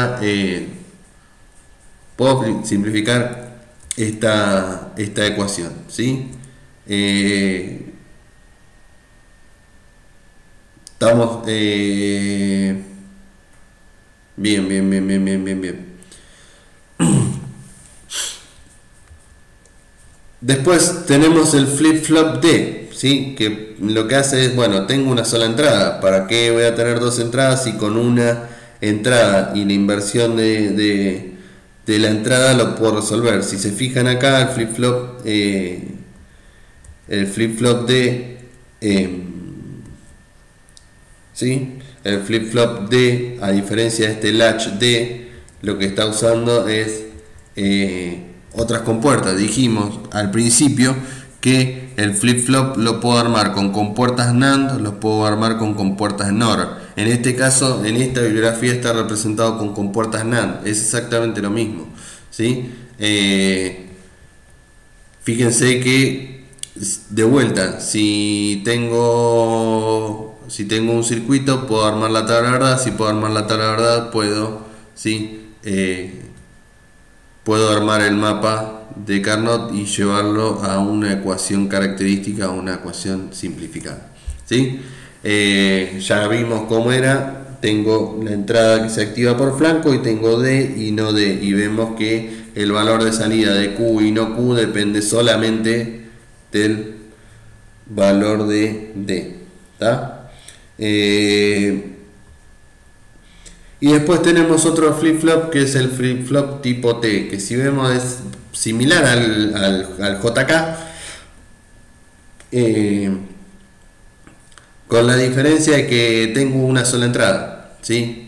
esta ecuación, ¿sí? Estamos bien. Después tenemos el flip-flop D, ¿sí? Que lo que hace es, bueno, tengo una sola entrada. ¿Para qué voy a tener dos entradas si con una entrada y la inversión de la entrada lo puedo resolver? Si se fijan acá, el flip-flop D, ¿sí? El flip-flop D, a diferencia de este latch D, lo que está usando es otras compuertas. Dijimos al principio que el flip-flop lo puedo armar con compuertas NAND, lo puedo armar con compuertas NOR. En este caso, en esta bibliografía está representado con compuertas NAND. Es exactamente lo mismo, ¿sí? Fíjense que, de vuelta, si tengo un circuito, puedo armar la tabla de verdad. Si puedo armar la tabla de verdad, puedo, ¿sí?, puedo armar el mapa de Carnot y llevarlo a una ecuación característica, a una ecuación simplificada, ¿sí? Ya vimos cómo era. Tengo la entrada que se activa por flanco y tengo D y no D, y vemos que el valor de salida de Q y no Q depende solamente del valor de D, ¿tá? Y después tenemos otro flip-flop que es el flip-flop tipo T, que si vemos es similar al JK, con la diferencia de que tengo una sola entrada, ¿sí?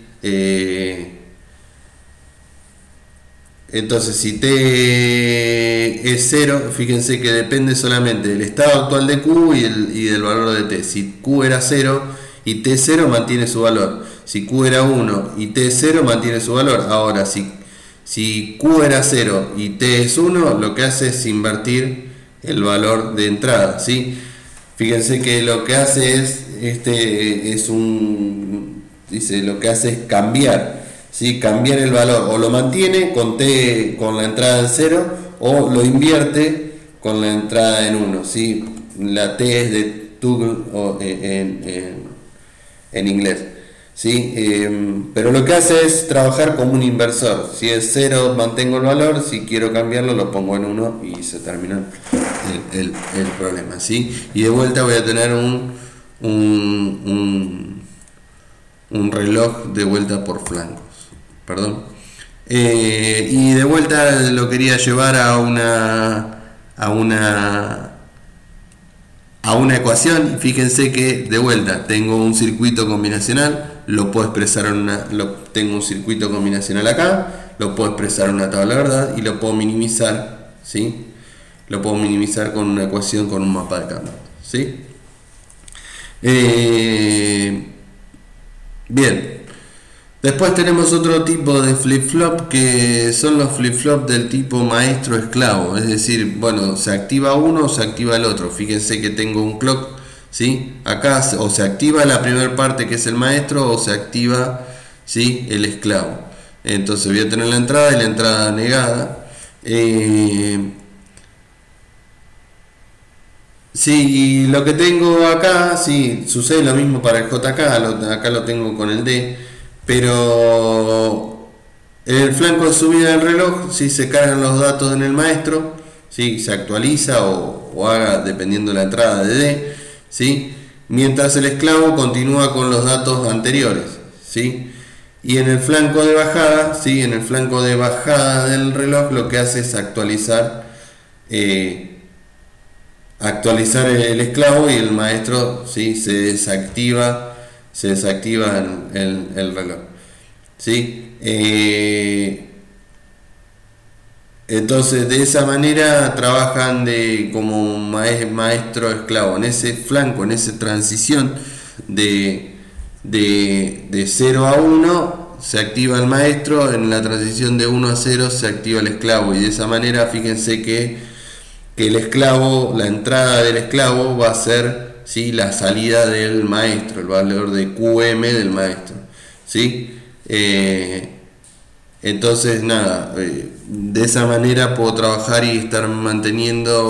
Entonces si T es 0, fíjense que depende solamente del estado actual de Q y del valor de T. Si Q era 0 y T es 0, mantiene su valor. Si Q era 1 y T es 0, mantiene su valor. Ahora, si Q era 0 y T es 1, lo que hace es invertir el valor de entrada, ¿sí? Fíjense que lo que hace lo que hace es cambiar, ¿sí? Cambiar el valor, o lo mantiene con T con la entrada en 0 o lo invierte con la entrada en 1, ¿sí? La T es de toggle en inglés, ¿sí? Pero lo que hace es trabajar como un inversor. Si es 0 mantengo el valor, si quiero cambiarlo lo pongo en 1 y se termina el problema, ¿sí? Y de vuelta voy a tener un reloj de vuelta por flancos, perdón. Y de vuelta lo quería llevar a una ecuación. Fíjense que de vuelta tengo un circuito combinacional, lo puedo expresar tengo un circuito combinacional acá, lo puedo expresar en una tabla de verdad y lo puedo minimizar, ¿sí? Lo puedo minimizar con una ecuación con un mapa de Carnot, ¿sí? Bien. Después tenemos otro tipo de flip-flop que son los flip-flop del tipo maestro-esclavo, es decir, bueno, se activa uno o se activa el otro. Fíjense que tengo un clock, ¿sí? Acá o se activa la primera parte que es el maestro o se activa, ¿sí?, el esclavo. Entonces voy a tener la entrada y la entrada negada. Sí, y lo que tengo acá, sí, sucede lo mismo para el JK, acá lo tengo con el D, pero en el flanco de subida del reloj, si se cargan los datos en el maestro, ¿sí?, se actualiza o haga dependiendo de la entrada de D, ¿sí?, mientras el esclavo continúa con los datos anteriores, ¿sí? Y en el flanco de bajada, ¿sí?, en el flanco de bajada del reloj lo que hace es actualizar el esclavo y el maestro, ¿sí?, se desactiva el reloj, ¿sí? Entonces de esa manera trabajan como maestro esclavo en ese flanco, en esa transición de 0 a 1 se activa el maestro, en la transición de 1 a 0 se activa el esclavo, y de esa manera fíjense que el esclavo, la entrada del esclavo va a ser, ¿sí?, la salida del maestro, el valor de QM del maestro, ¿sí? Entonces nada, de esa manera puedo trabajar y estar manteniendo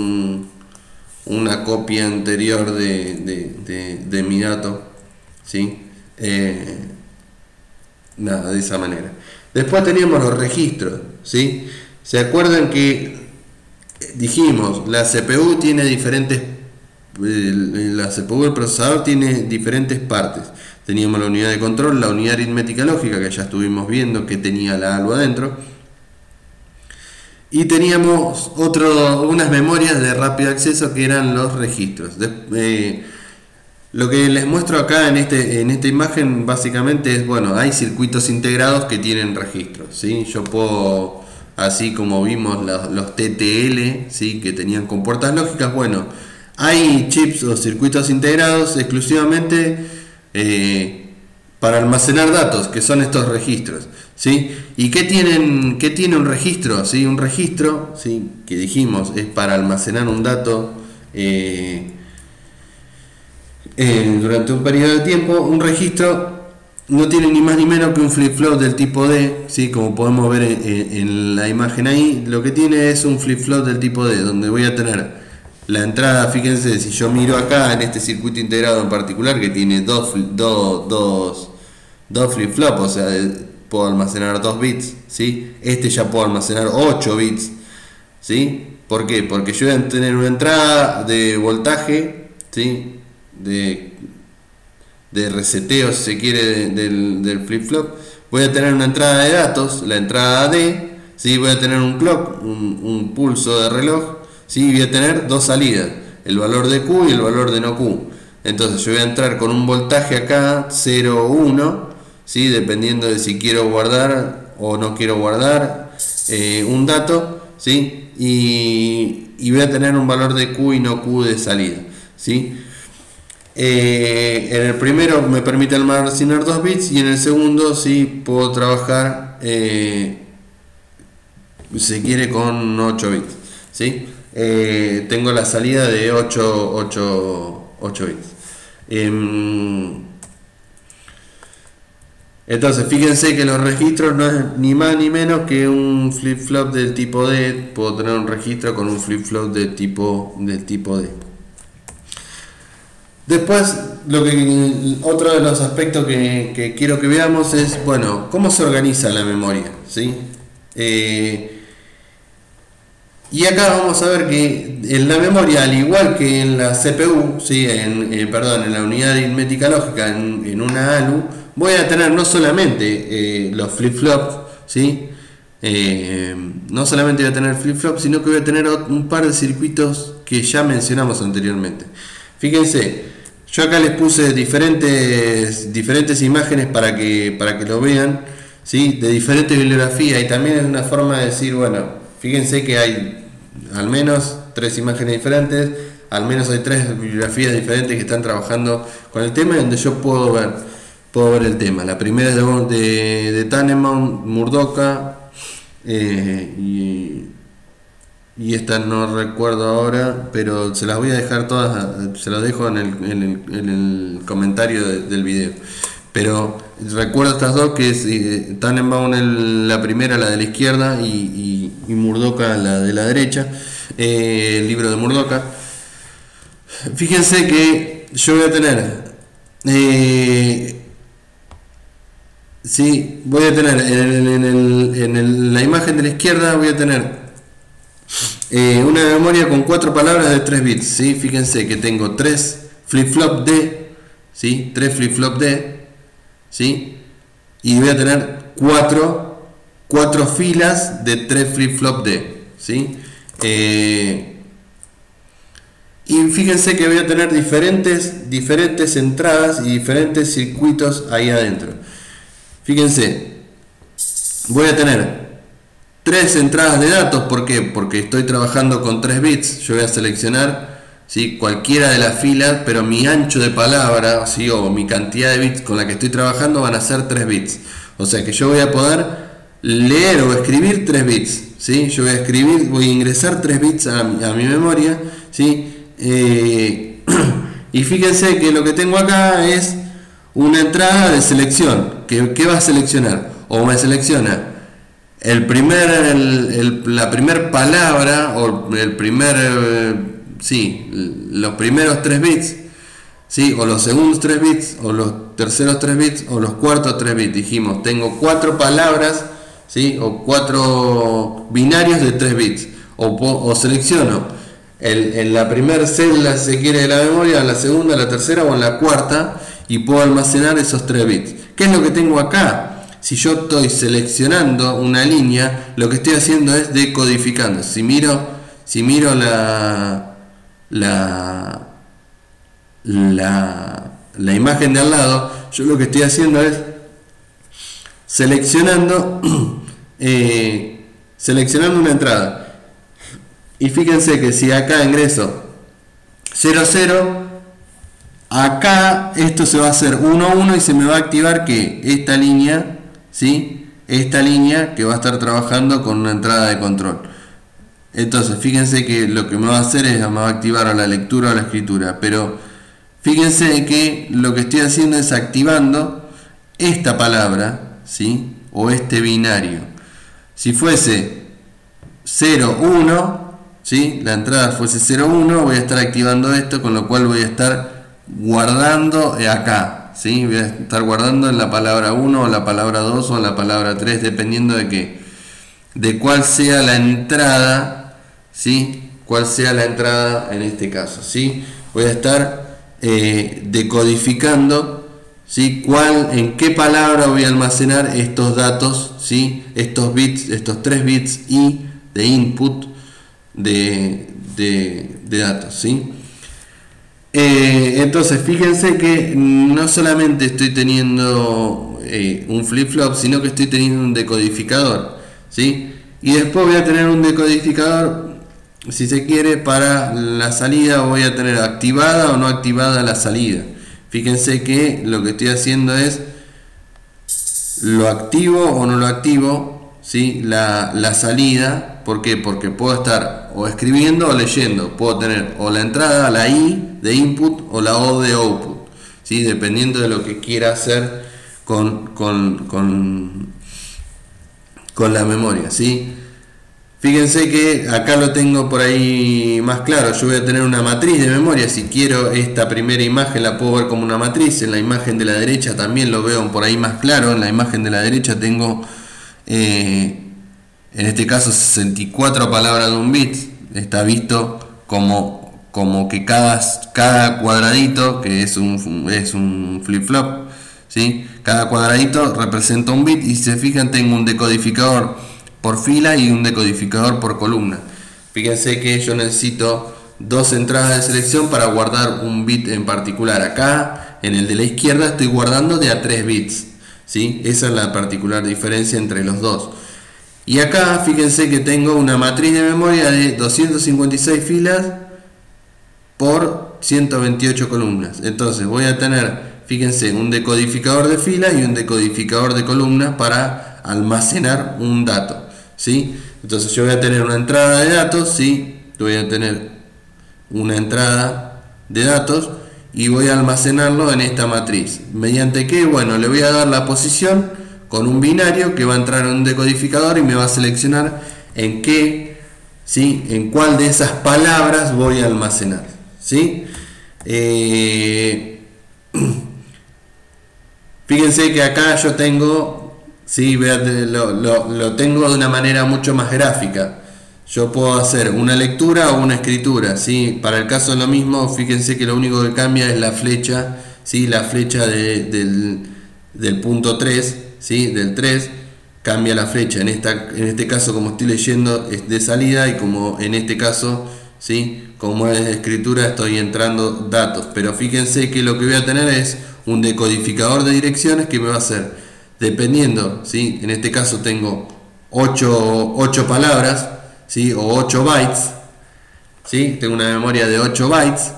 una copia anterior de mi dato, ¿sí? Nada, de esa manera. Después teníamos los registros, ¿sí? ¿Se acuerdan que dijimos, la CPU tiene diferentes, la CPU del procesador tiene diferentes partes? Teníamos la unidad de control, la unidad aritmética lógica, que ya estuvimos viendo que tenía la ALU adentro, y teníamos unas memorias de rápido acceso que eran los registros. Lo que les muestro acá en esta imagen básicamente es, bueno, hay circuitos integrados que tienen registros, ¿sí? Yo puedo, así como vimos los TTL, ¿sí?, que tenían compuertas lógicas, bueno, hay chips o circuitos integrados exclusivamente para almacenar datos, que son estos registros, ¿sí? ¿Y qué tiene un registro? ¿Sí? Un registro, ¿sí?, que dijimos es para almacenar un dato durante un periodo de tiempo. Un registro no tiene ni más ni menos que un flip-flop del tipo D, ¿sí? Como podemos ver en la imagen ahí, lo que tiene es un flip-flop del tipo D, donde voy a tener la entrada. Fíjense, si yo miro acá en este circuito integrado en particular, que tiene dos flip-flops, o sea, puedo almacenar 2 bits, ¿sí? Este ya puedo almacenar 8 bits, ¿sí? ¿Por qué? Porque yo voy a tener una entrada de voltaje, ¿sí? De reseteo, si se quiere, del flip-flop. Voy a tener una entrada de datos, la entrada D, ¿sí? Voy a tener un clock, un pulso de reloj, ¿sí? Voy a tener dos salidas, el valor de Q y el valor de no Q. Entonces yo voy a entrar con un voltaje acá, 0 o 1, ¿sí? Dependiendo de si quiero guardar o no quiero guardar un dato, ¿sí? Y voy a tener un valor de Q y no Q de salida, ¿sí? En el primero me permite almacenar 2 bits y en el segundo sí puedo trabajar, si quiere, con 8 bits, ¿sí? Tengo la salida de 8 bits. Entonces fíjense que los registros no es ni más ni menos que un flip-flop del tipo D. Puedo tener un registro con un flip-flop del tipo D. Después, otro de los aspectos que quiero que veamos es, bueno, cómo se organiza la memoria, ¿sí? Y acá vamos a ver que en la memoria, al igual que en la CPU, ¿sí? en la unidad aritmética lógica, en una ALU, voy a tener no solamente los flip-flops, ¿sí? No solamente voy a tener flip-flops, sino que voy a tener un par de circuitos que ya mencionamos anteriormente. Fíjense, yo acá les puse diferentes imágenes para que lo vean, ¿sí? De diferentes bibliografías, y también es una forma de decir, bueno, fíjense que hay al menos 3 imágenes diferentes, al menos hay 3 bibliografías diferentes que están trabajando con el tema, donde yo puedo ver el tema. La primera es de Tannenbaum, Murdoka, y esta no recuerdo ahora, pero se las voy a dejar todas, se las dejo en el comentario del video. Pero recuerdo estas dos, que es Tannenbaum la primera, la de la izquierda, y Murdoka la de la derecha, el libro de Murdoka. Fíjense que yo voy a tener, voy a tener en la imagen de la izquierda voy a tener una memoria con 4 palabras de 3 bits, ¿sí? Fíjense que tengo 3 flip-flop D, ¿sí? 3 flip-flop D, ¿sí? Y voy a tener 4 filas de 3 flip-flop D, ¿sí? Y fíjense que voy a tener diferentes entradas y diferentes circuitos ahí adentro. Fíjense, voy a tener 3 entradas de datos. ¿Por qué? Porque estoy trabajando con 3 bits. Yo voy a seleccionar, ¿sí? Cualquiera de las filas, pero mi ancho de palabra, ¿sí? O mi cantidad de bits con la que estoy trabajando van a ser 3 bits. O sea que yo voy a poder leer o escribir 3 bits, ¿sí? Yo voy a ingresar 3 bits a mi memoria, ¿sí? Y fíjense que lo que tengo acá es una entrada de selección. ¿Qué va a seleccionar? O me selecciona la primera palabra, o los primeros 3 bits, ¿sí? O los segundos 3 bits, o los terceros 3 bits, o los cuartos 3 bits. Dijimos, tengo 4 palabras, ¿sí? O 4 binarios de 3 bits. O selecciono en la primera celda, si se quiere, de la memoria, en la segunda, en la tercera o en la cuarta, y puedo almacenar esos 3 bits. ¿Qué es lo que tengo acá? Si yo estoy seleccionando una línea, lo que estoy haciendo es decodificando. Si miro la imagen de al lado, yo lo que estoy haciendo es seleccionando una entrada. Y fíjense que si acá ingreso 00, acá esto se va a hacer 1 y se me va a activar que esta línea, ¿sí? Esta línea que va a estar trabajando con una entrada de control. Entonces fíjense que lo que me va a hacer es, me va a activar a la lectura o a la escritura, pero fíjense que lo que estoy haciendo es activando esta palabra, ¿sí? O este binario. Si fuese 0, 1, ¿sí? La entrada fuese 0, 1, voy a estar activando esto, con lo cual voy a estar guardando acá, ¿sí? Voy a estar guardando en la palabra 1 o la palabra 2 o en la palabra 3, dependiendo de qué, de cuál sea la entrada, ¿sí? Cuál sea la entrada en este caso, ¿sí? Voy a estar decodificando, ¿sí? En qué palabra voy a almacenar estos datos, ¿sí? Estos bits, estos 3 bits y de input de datos, ¿sí? Entonces fíjense que no solamente estoy teniendo un flip-flop, sino que estoy teniendo un decodificador, ¿sí? Y después voy a tener un decodificador, si se quiere, para la salida. Voy a tener activada o no activada la salida. Fíjense que lo que estoy haciendo es lo activo o no lo activo, ¿sí? La salida. ¿Por qué? Porque puedo estar o escribiendo o leyendo. Puedo tener o la entrada, la I de input, o la O de output, ¿sí? Dependiendo de lo que quiera hacer con la memoria, ¿sí? Fíjense que acá lo tengo por ahí más claro. Yo voy a tener una matriz de memoria. Si quiero, esta primera imagen la puedo ver como una matriz. En la imagen de la derecha también lo veo por ahí más claro. En la imagen de la derecha tengo en este caso 64 palabras de un bit. Está visto como que cada cuadradito, que es un flip-flop, ¿sí? Cada cuadradito representa un bit, y si se fijan tengo un decodificador por fila y un decodificador por columna. Fíjense que yo necesito dos entradas de selección para guardar un bit en particular. Acá en el de la izquierda estoy guardando de a 3 bits, ¿sí? Esa es la particular diferencia entre los dos. Y acá fíjense que tengo una matriz de memoria de 256 filas por 128 columnas. Entonces voy a tener, fíjense, un decodificador de filas y un decodificador de columnas para almacenar un dato, ¿sí? Entonces yo voy a tener una entrada de datos, ¿sí? Voy a tener una entrada de datos y voy a almacenarlo en esta matriz. ¿Mediante qué? Bueno, le voy a dar la posición con un binario que va a entrar en un decodificador y me va a seleccionar en qué, ¿sí? En cuál de esas palabras voy a almacenar, ¿sí? Fíjense que acá yo tengo, ¿sí? Lo tengo de una manera mucho más gráfica. Yo puedo hacer una lectura o una escritura, ¿sí? Para el caso lo mismo. Fíjense que lo único que cambia es la flecha, ¿sí? La flecha del punto 3, ¿sí? Del 3 cambia la flecha. En este caso, como estoy leyendo, es de salida, y como en este caso, ¿sí? Como es de escritura, estoy entrando datos. Pero fíjense que lo que voy a tener es un decodificador de direcciones que me va a hacer, dependiendo, ¿sí? En este caso tengo 8 palabras, ¿sí? O 8 bytes, ¿sí? Tengo una memoria de 8 bytes.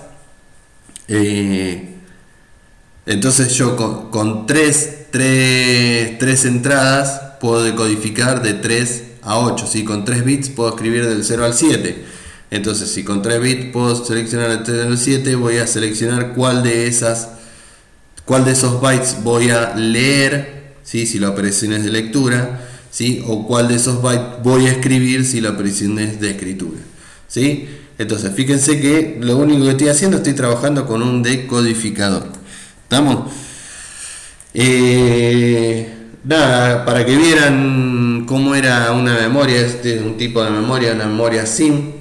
Entonces yo con tres entradas puedo decodificar de 3 a 8, ¿sí? Con 3 bits puedo escribir del 0 al 7. Entonces, si con 3 bits puedo seleccionar el 3 al 7, voy a seleccionar cuál de esos bytes voy a leer, ¿sí? Si la operación es de lectura, ¿sí? O cuál de esos bytes voy a escribir si la operación es de escritura, ¿sí? Entonces, fíjense que lo único que estoy haciendo, estoy trabajando con un decodificador. ¿Estamos? Nada, para que vieran cómo era una memoria. Este es un tipo de memoria, una memoria SIM.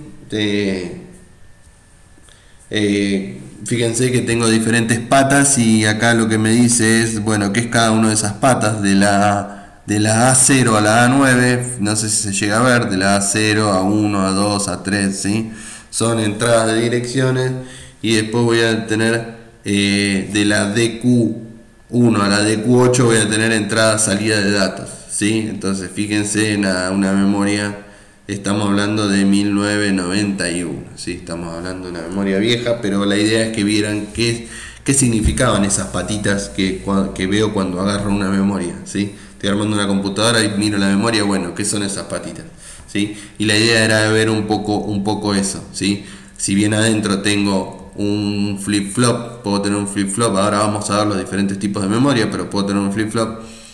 Fíjense que tengo diferentes patas, y acá lo que me dice es, bueno, qué es cada una de esas patas, de la A0 a la A9, no sé si se llega a ver, de la A0 a 1, a 2, a 3, ¿sí? Son entradas de direcciones. Y después voy a tener de la DQ1 a la DQ8 voy a tener entrada salida de datos, ¿sí? Entonces fíjense en una memoria, estamos hablando de 1991, ¿sí? Estamos hablando de una memoria vieja, pero la idea es que vieran qué significaban esas patitas que veo cuando agarro una memoria, ¿sí? Estoy armando una computadora y miro la memoria, bueno, ¿qué son esas patitas? ¿Sí? Y la idea era ver un poco eso, ¿sí? Si bien adentro tengo un flip-flop, ahora vamos a ver los diferentes tipos de memoria, pero puedo tener un flip-flop,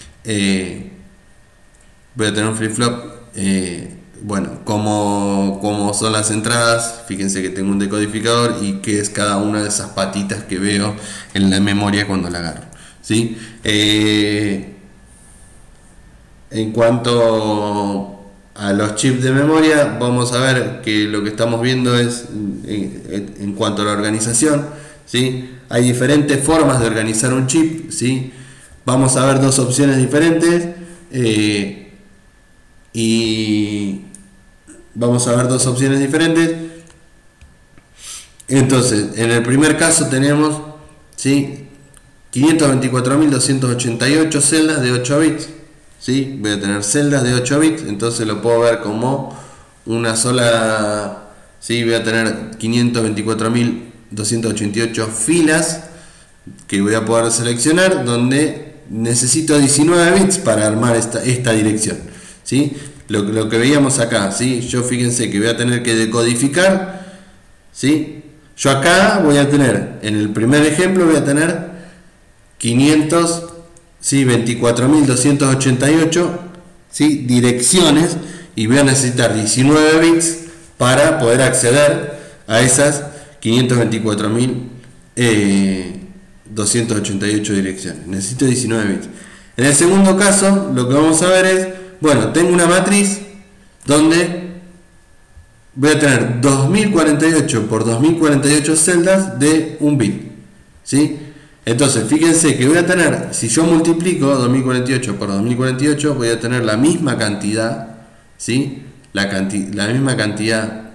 voy a tener un flip-flop, bueno, como son las entradas, fíjense que tengo un decodificador y qué es cada una de esas patitas que veo en la memoria cuando la agarro, ¿sí? En cuanto a los chips de memoria, vamos a ver que lo que estamos viendo es en cuanto a la organización, ¿sí? Hay diferentes formas de organizar un chip, ¿sí? Vamos a ver dos opciones diferentes y vamos a ver dos opciones diferentes. Entonces, en el primer caso tenemos, ¿sí?, 524.288 celdas de 8 bits. ¿Sí? Voy a tener celdas de 8 bits, entonces lo puedo ver como una sola, ¿sí? Voy a tener 524.288 filas que voy a poder seleccionar, donde necesito 19 bits para armar esta dirección, ¿sí? Lo que veíamos acá, ¿sí? Yo fíjense que voy a tener que decodificar, ¿sí? Yo acá voy a tener, en el primer ejemplo voy a tener 24.288, ¿sí?, direcciones, y voy a necesitar 19 bits para poder acceder a esas 524.288 direcciones. Necesito 19 bits. En el segundo caso, lo que vamos a ver es, bueno, tengo una matriz donde voy a tener 2048 por 2048 celdas de 1 bit, ¿sí? Entonces, fíjense que voy a tener, si yo multiplico 2048 por 2048, voy a tener la misma cantidad, ¿sí? La misma cantidad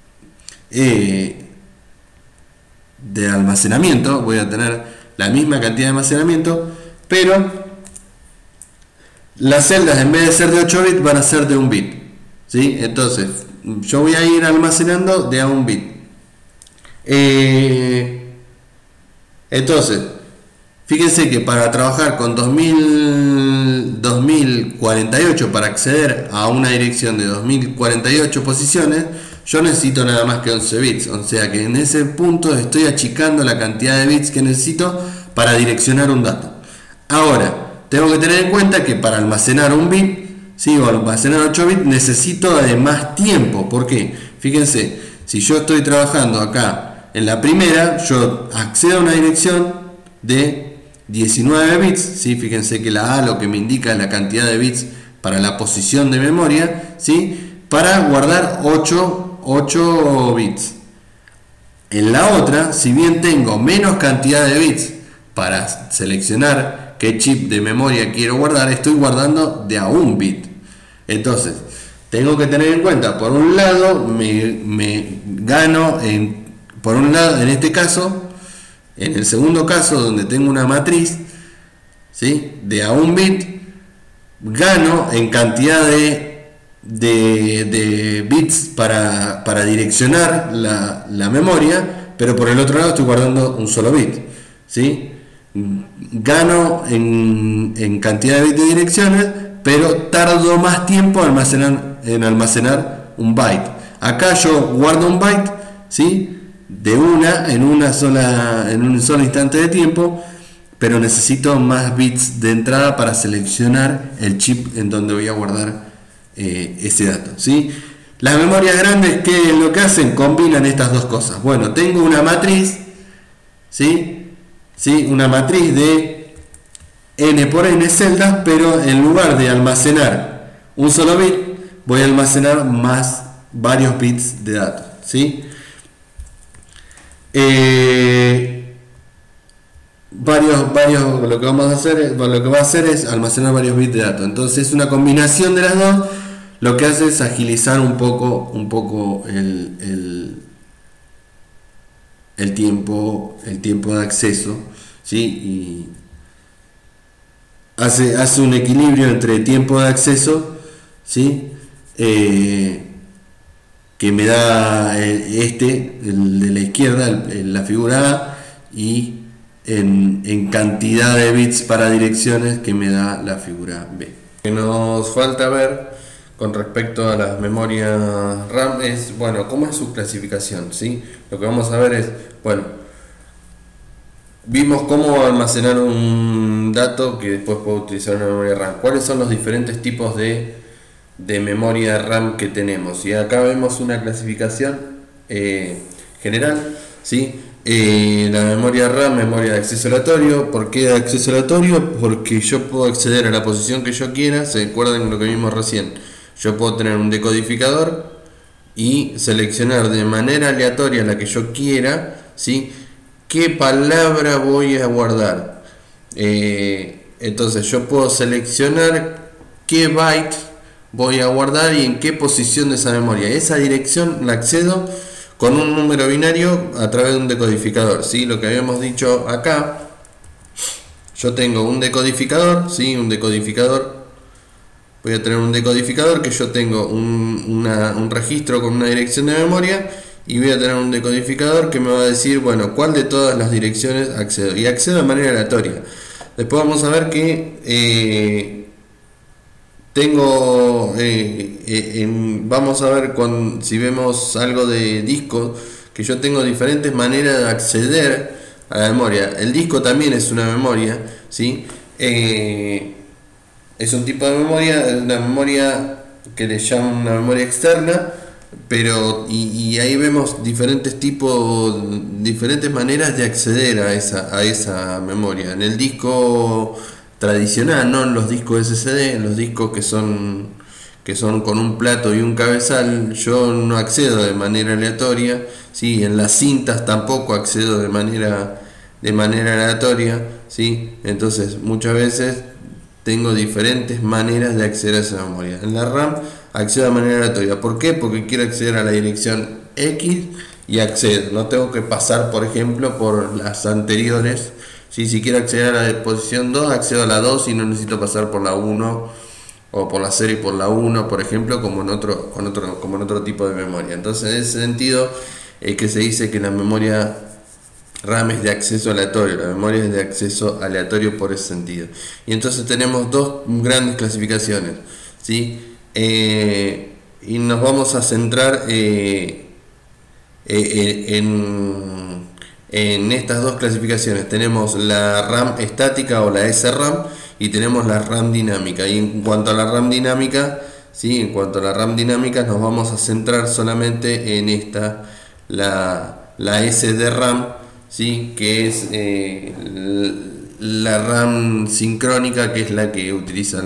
de almacenamiento, voy a tener la misma cantidad de almacenamiento, pero las celdas, en vez de ser de 8 bits, van a ser de 1 bit, ¿sí? Entonces, yo voy a ir almacenando de a 1 bit. Entonces, fíjense que para trabajar con 2048, para acceder a una dirección de 2048 posiciones, yo necesito nada más que 11 bits. O sea que en ese punto estoy achicando la cantidad de bits que necesito para direccionar un dato. Ahora, tengo que tener en cuenta que para almacenar un bit, ¿sí?, o almacenar 8 bits, necesito además tiempo. ¿Por qué? Fíjense, si yo estoy trabajando acá en la primera, yo accedo a una dirección de 19 bits, ¿sí? Fíjense que la A lo que me indica es la cantidad de bits para la posición de memoria, ¿sí?, para guardar 8 bits. En la otra, si bien tengo menos cantidad de bits para seleccionar qué chip de memoria quiero guardar, estoy guardando de a 1 bit. Entonces, tengo que tener en cuenta, por un lado, me gano por un lado, en este caso, en el segundo caso, donde tengo una matriz, ¿sí?, de a 1 bit, gano en cantidad de bits para direccionar la memoria, pero por el otro lado estoy guardando un solo bit, ¿sí? Gano en cantidad de bits de direcciones, pero tardo más tiempo en almacenar un byte. Acá yo guardo un byte, ¿sí?, en un solo instante de tiempo, pero necesito más bits de entrada para seleccionar el chip en donde voy a guardar ese dato, ¿sí? Las memorias grandes, ¿qué es lo que hacen? Combinan estas dos cosas. Bueno, tengo una matriz, ¿sí? Una matriz de n por n celdas, pero en lugar de almacenar un solo bit, voy a almacenar varios bits de datos, ¿sí? Lo que va a hacer es almacenar varios bits de datos. Entonces, una combinación de las dos lo que hace es agilizar un poco el tiempo de acceso, ¿sí? Y hace un equilibrio entre tiempo de acceso, ¿sí?, que me da el de la izquierda, la figura A, y en cantidad de bits para direcciones que me da la figura B. Nos falta ver con respecto a las memorias RAM es, bueno, ¿cómo es su clasificación? ¿Sí? Lo que vamos a ver es, bueno, vimos cómo almacenar un dato que después puedo utilizar una memoria RAM. ¿Cuáles son los diferentes tipos de memoria RAM que tenemos? Y acá vemos una clasificación general, ¿sí? La memoria RAM, memoria de acceso aleatorio. ¿Por qué de acceso aleatorio? Porque yo puedo acceder a la posición que yo quiera. ¿Se acuerdan lo que vimos recién? Yo puedo tener un decodificador y seleccionar de manera aleatoria la que yo quiera, ¿sí? ¿Qué palabra voy a guardar? Entonces yo puedo seleccionar qué byte voy a guardar y en qué posición de esa memoria. Esa dirección la accedo con un número binario a través de un decodificador, ¿sí? Lo que habíamos dicho acá, yo tengo un decodificador, ¿sí? Un decodificador. Voy a tener un decodificador que yo tengo un registro con una dirección de memoria y voy a tener un decodificador que me va a decir, bueno, cuál de todas las direcciones accedo. Y accedo de manera aleatoria. Después vamos a ver que tengo, vamos a ver si vemos algo de disco, que yo tengo diferentes maneras de acceder a la memoria. El disco también es una memoria, ¿sí? Es un tipo de memoria, una memoria que le llaman una memoria externa, pero y ahí vemos diferentes tipos, diferentes maneras de acceder a esa memoria. En el disco tradicional, no en los discos SSD, en los discos que son con un plato y un cabezal, yo no accedo de manera aleatoria, ¿sí? En las cintas tampoco accedo de manera aleatoria, ¿sí? Entonces muchas veces tengo diferentes maneras de acceder a esa memoria. En la RAM accedo de manera aleatoria. ¿Por qué? Porque quiero acceder a la dirección X y accedo. No tengo que pasar, por ejemplo, por las anteriores. ¿Sí? Si quiero acceder a la posición 2, accedo a la 2 y no necesito pasar por la 1 o por la serie por la 1, por ejemplo, como en otro tipo de memoria. Entonces, en ese sentido, que se dice que la memoria RAM es de acceso aleatorio, la memoria es de acceso aleatorio por ese sentido. Y entonces tenemos dos grandes clasificaciones, ¿sí? Y nos vamos a centrar en estas dos clasificaciones. Tenemos la RAM estática o la SRAM y tenemos la RAM dinámica. Y en cuanto a la RAM dinámica, ¿sí? En cuanto a la RAM dinámica nos vamos a centrar solamente en esta, la SDRAM, ¿sí? Que es la RAM sincrónica, que es la que utiliza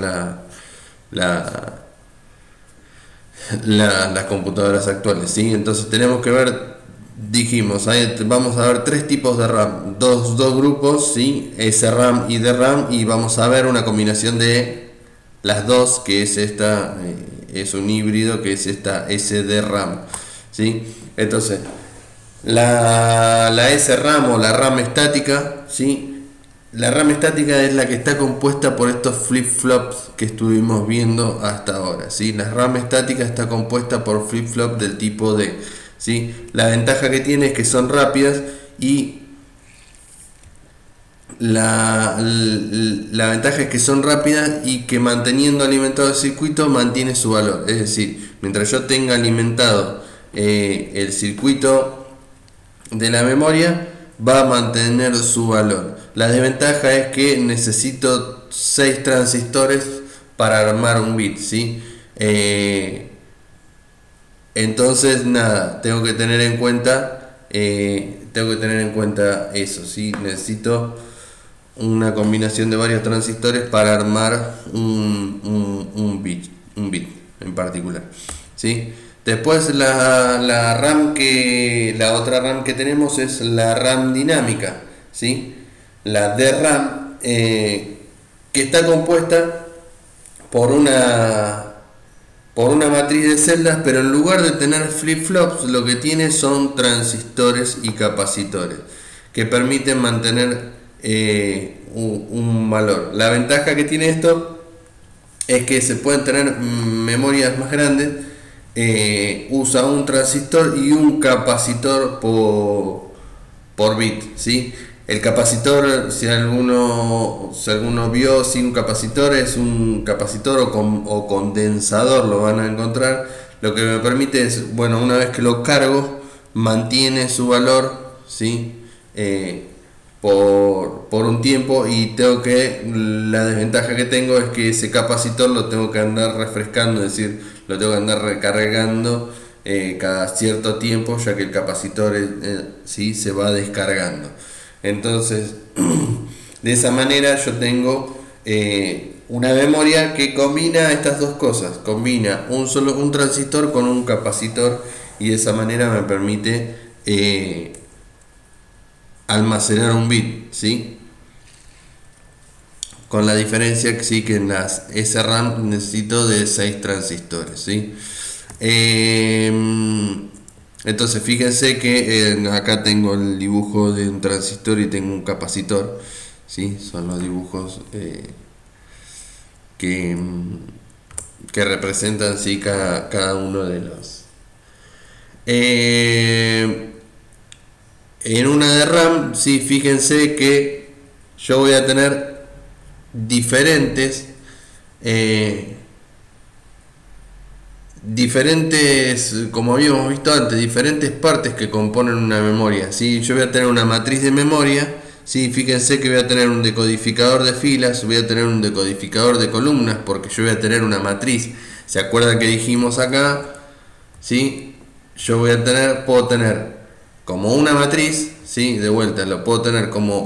las computadoras actuales, ¿sí? Entonces tenemos que ver, dijimos, vamos a ver tres tipos de RAM, dos grupos, ¿sí? SRAM y DRAM, y vamos a ver una combinación de las dos, que es esta, es un híbrido, que es esta SDRAM, ¿sí? Entonces la SRAM o la RAM estática, ¿sí? La RAM estática es la que está compuesta por estos flip-flops que estuvimos viendo hasta ahora, ¿sí? La RAM estática está compuesta por flip-flops del tipo D, ¿sí? La ventaja que tiene es que son rápidas y la ventaja es que son rápidas y que manteniendo alimentado el circuito mantiene su valor. Es decir, mientras yo tenga alimentado el circuito de la memoria, va a mantener su valor. La desventaja es que necesito 6 transistores para armar un bit, ¿sí? Entonces nada, tengo que tener en cuenta eso, ¿sí? Necesito una combinación de varios transistores para armar un bit en particular, ¿sí? Después la otra RAM que tenemos es la RAM dinámica, ¿sí? La DRAM, que está compuesta por una matriz de celdas, pero en lugar de tener flip-flops, lo que tiene son transistores y capacitores que permiten mantener un valor. La ventaja que tiene esto es que se pueden tener memorias más grandes. Usa un transistor y un capacitor por bit, ¿sí? El capacitor, si alguno vio, si un capacitor es un capacitor o condensador, lo van a encontrar. Lo que me permite es, bueno, una vez que lo cargo, mantiene su valor, ¿sí? Por un tiempo, y la desventaja que tengo es que ese capacitor lo tengo que andar refrescando, es decir, lo tengo que andar recargando cada cierto tiempo, ya que el capacitor sí se va descargando. Entonces, de esa manera yo tengo una memoria que combina estas dos cosas, combina un transistor con un capacitor, y de esa manera me permite almacenar un bit, ¿sí? Con la diferencia que sí, que en las SRAM necesito de 6 transistores, ¿sí? Entonces fíjense que acá tengo el dibujo de un transistor y tengo un capacitor, ¿sí? Son los dibujos que, que representan, ¿sí? cada uno de los. En una de RAM, sí, fíjense que yo voy a tener diferentes como habíamos visto antes, diferentes partes que componen una memoria, ¿sí? Yo voy a tener una matriz de memoria, ¿sí? Fíjense que voy a tener un decodificador de filas, voy a tener un decodificador de columnas, porque yo voy a tener una matriz. ¿Se acuerdan que dijimos acá? ¿Sí? Puedo tener como una matriz, ¿sí? De vuelta, lo puedo tener como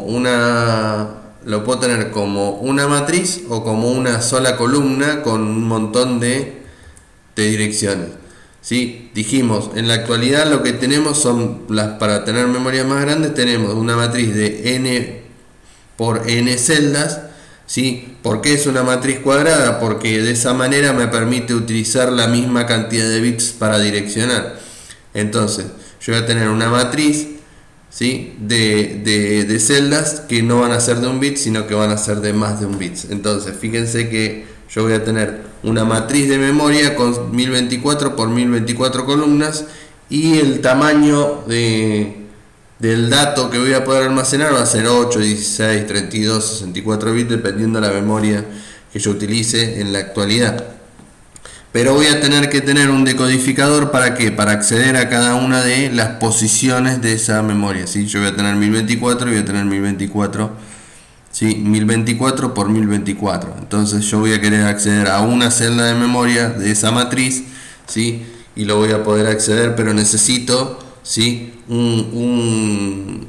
una matriz, o como una sola columna con un montón de direcciones, ¿sí? Dijimos, en la actualidad lo que tenemos son para tener memorias más grandes, tenemos una matriz de n por n celdas, ¿sí? ¿Por qué es una matriz cuadrada? Porque de esa manera me permite utilizar la misma cantidad de bits para direccionar. Entonces yo voy a tener una matriz, ¿sí? de celdas que no van a ser de un bit, sino que van a ser de más de un bit. Entonces fíjense que yo voy a tener una matriz de memoria con 1024 por 1024 columnas, y el tamaño del dato que voy a poder almacenar va a ser 8, 16, 32, 64 bits, dependiendo de la memoria que yo utilice en la actualidad. Pero voy a tener que tener un decodificador, ¿para qué? Para acceder a cada una de las posiciones de esa memoria, ¿sí? Yo voy a tener 1024 y voy a tener 1024, ¿sí? 1024 por 1024. Entonces yo voy a querer acceder a una celda de memoria de esa matriz, ¿sí? Y lo voy a poder acceder, pero necesito, ¿sí? un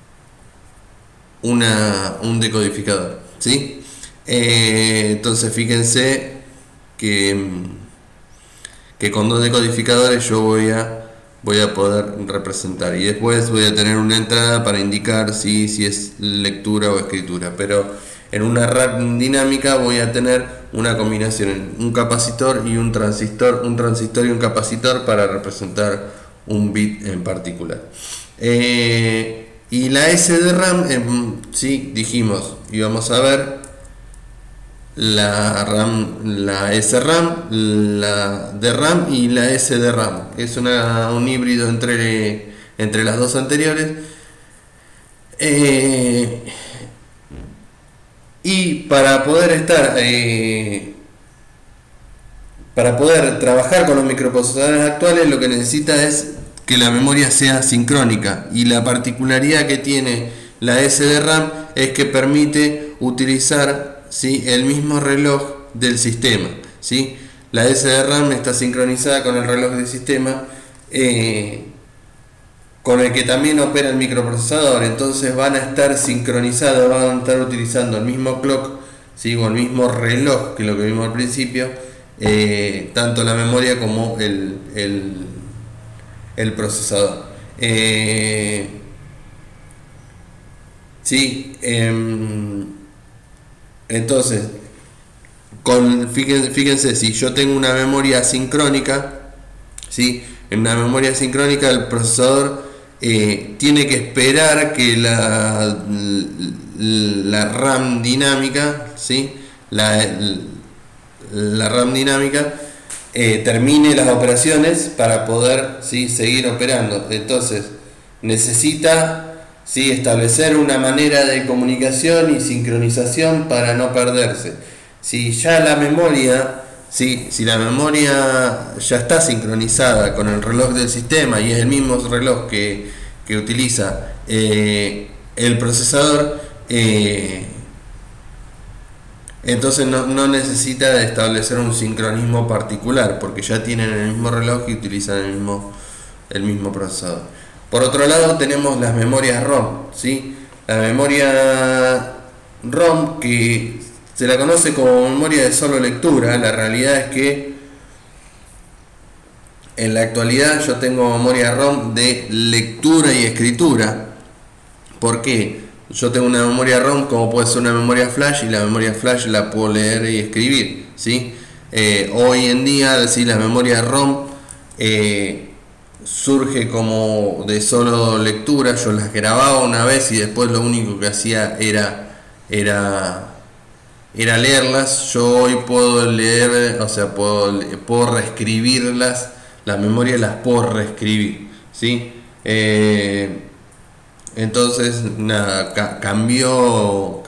decodificador, ¿sí? Entonces fíjense que con dos decodificadores yo voy a poder representar, y después voy a tener una entrada para indicar si es lectura o escritura. Pero en una RAM dinámica voy a tener una combinación, un capacitor y un transistor y un capacitor, para representar un bit en particular. Y la SDRAM, sí, dijimos, íbamos a ver la SRAM, la DRAM y la SDRAM. Es un híbrido entre las dos anteriores. Y para poder trabajar con los microprocesadores actuales, lo que necesita es que la memoria sea sincrónica, y la particularidad que tiene la SDRAM es que permite utilizar, ¿sí? el mismo reloj del sistema, ¿sí? La SDRAM está sincronizada con el reloj del sistema, con el que también opera el microprocesador. Entonces van a estar sincronizados, van a estar utilizando el mismo clock, ¿sí? o el mismo reloj que lo que vimos al principio, tanto la memoria como el procesador. Sí, entonces, fíjense, si yo tengo una memoria sincrónica, ¿sí? En una memoria sincrónica el procesador tiene que esperar que la RAM dinámica, ¿sí? la RAM dinámica termine las operaciones para poder, ¿sí? seguir operando. Entonces necesita, ¿sí? Establecer una manera de comunicación y sincronización para no perderse. Si ya la memoria, ¿sí? Si la memoria ya está sincronizada con el reloj del sistema y es el mismo reloj que utiliza el procesador, entonces no necesita de establecer un sincronismo particular, porque ya tienen el mismo reloj y utilizan el mismo procesador. Por otro lado tenemos las memorias ROM, ¿sí? La memoria ROM, que se la conoce como memoria de solo lectura, la realidad es que en la actualidad yo tengo memoria ROM de lectura y escritura. ¿Por qué? Yo tengo una memoria ROM como puede ser una memoria flash, y la memoria flash la puedo leer y escribir, ¿sí? Hoy en día, ¿sí? La memoria ROM surge como de solo lectura. Yo las grababa una vez y después lo único que hacía era leerlas. Yo hoy puedo leer, o sea, puedo reescribirlas, las memorias las puedo reescribir, ¿sí? Entonces, nada, cambió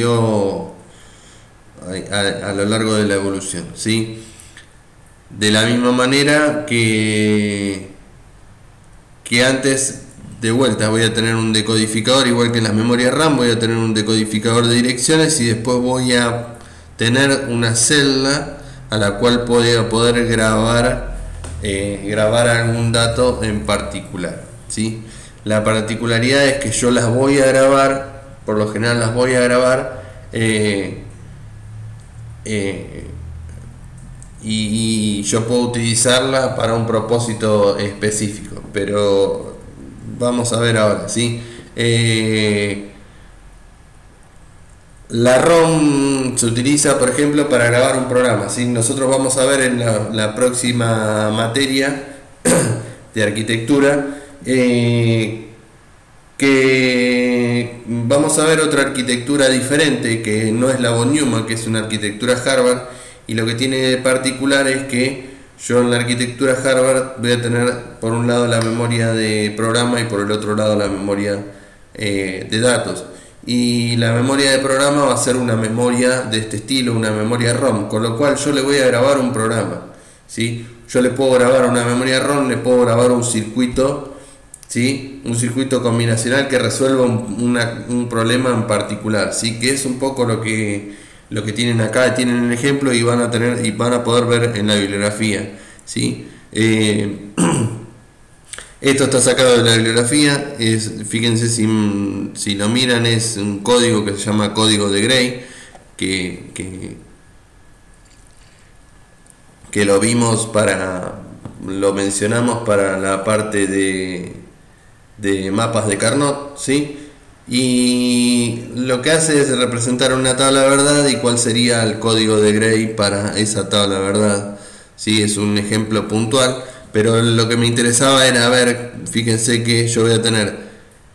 a lo largo de la evolución, ¿sí? De la misma manera que antes, de vuelta, voy a tener un decodificador, igual que en las memorias RAM, voy a tener un decodificador de direcciones y después voy a tener una celda a la cual voy a poder grabar algún dato en particular, ¿sí? La particularidad es que yo las voy a grabar, por lo general las voy a grabar y yo puedo utilizarla para un propósito específico, pero vamos a ver ahora, ¿sí? La ROM se utiliza, por ejemplo, para grabar un programa, ¿sí? Nosotros vamos a ver en la próxima materia de arquitectura que vamos a ver otra arquitectura diferente, que no es la von Neumann, que es una arquitectura Harvard, y lo que tiene de particular es que yo en la arquitectura Harvard voy a tener por un lado la memoria de programa y por el otro lado la memoria de datos, y la memoria de programa va a ser una memoria de este estilo, una memoria ROM, con lo cual yo le voy a grabar un programa, ¿sí? Yo le puedo grabar una memoria ROM, le puedo grabar un circuito, ¿sí? Un circuito combinacional que resuelva un problema en particular, ¿sí? Que es un poco lo que tienen acá. Tienen el ejemplo y van a poder ver en la bibliografía, ¿sí? Esto está sacado de la bibliografía. Fíjense, si lo miran, es un código que se llama código de Gray, que lo mencionamos para la parte de mapas de Carnot, ¿sí? Y lo que hace es representar una tabla de verdad y cuál sería el código de Gray para esa tabla de verdad, ¿sí? Es un ejemplo puntual, pero lo que me interesaba era ver, fíjense que yo voy a tener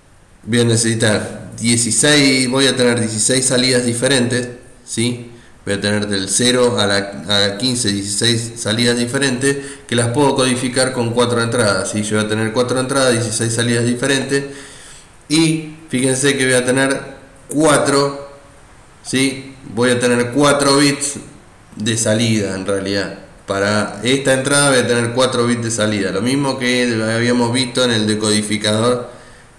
16 salidas diferentes, ¿sí? Voy a tener del 0 a la 15, 16 salidas diferentes, que las puedo codificar con 4 entradas, ¿sí? Yo voy a tener 4 entradas, 16 salidas diferentes, y fíjense que voy a tener 4, ¿sí? Voy a tener 4 bits de salida en realidad. Para esta entrada voy a tener 4 bits de salida, lo mismo que habíamos visto en el decodificador.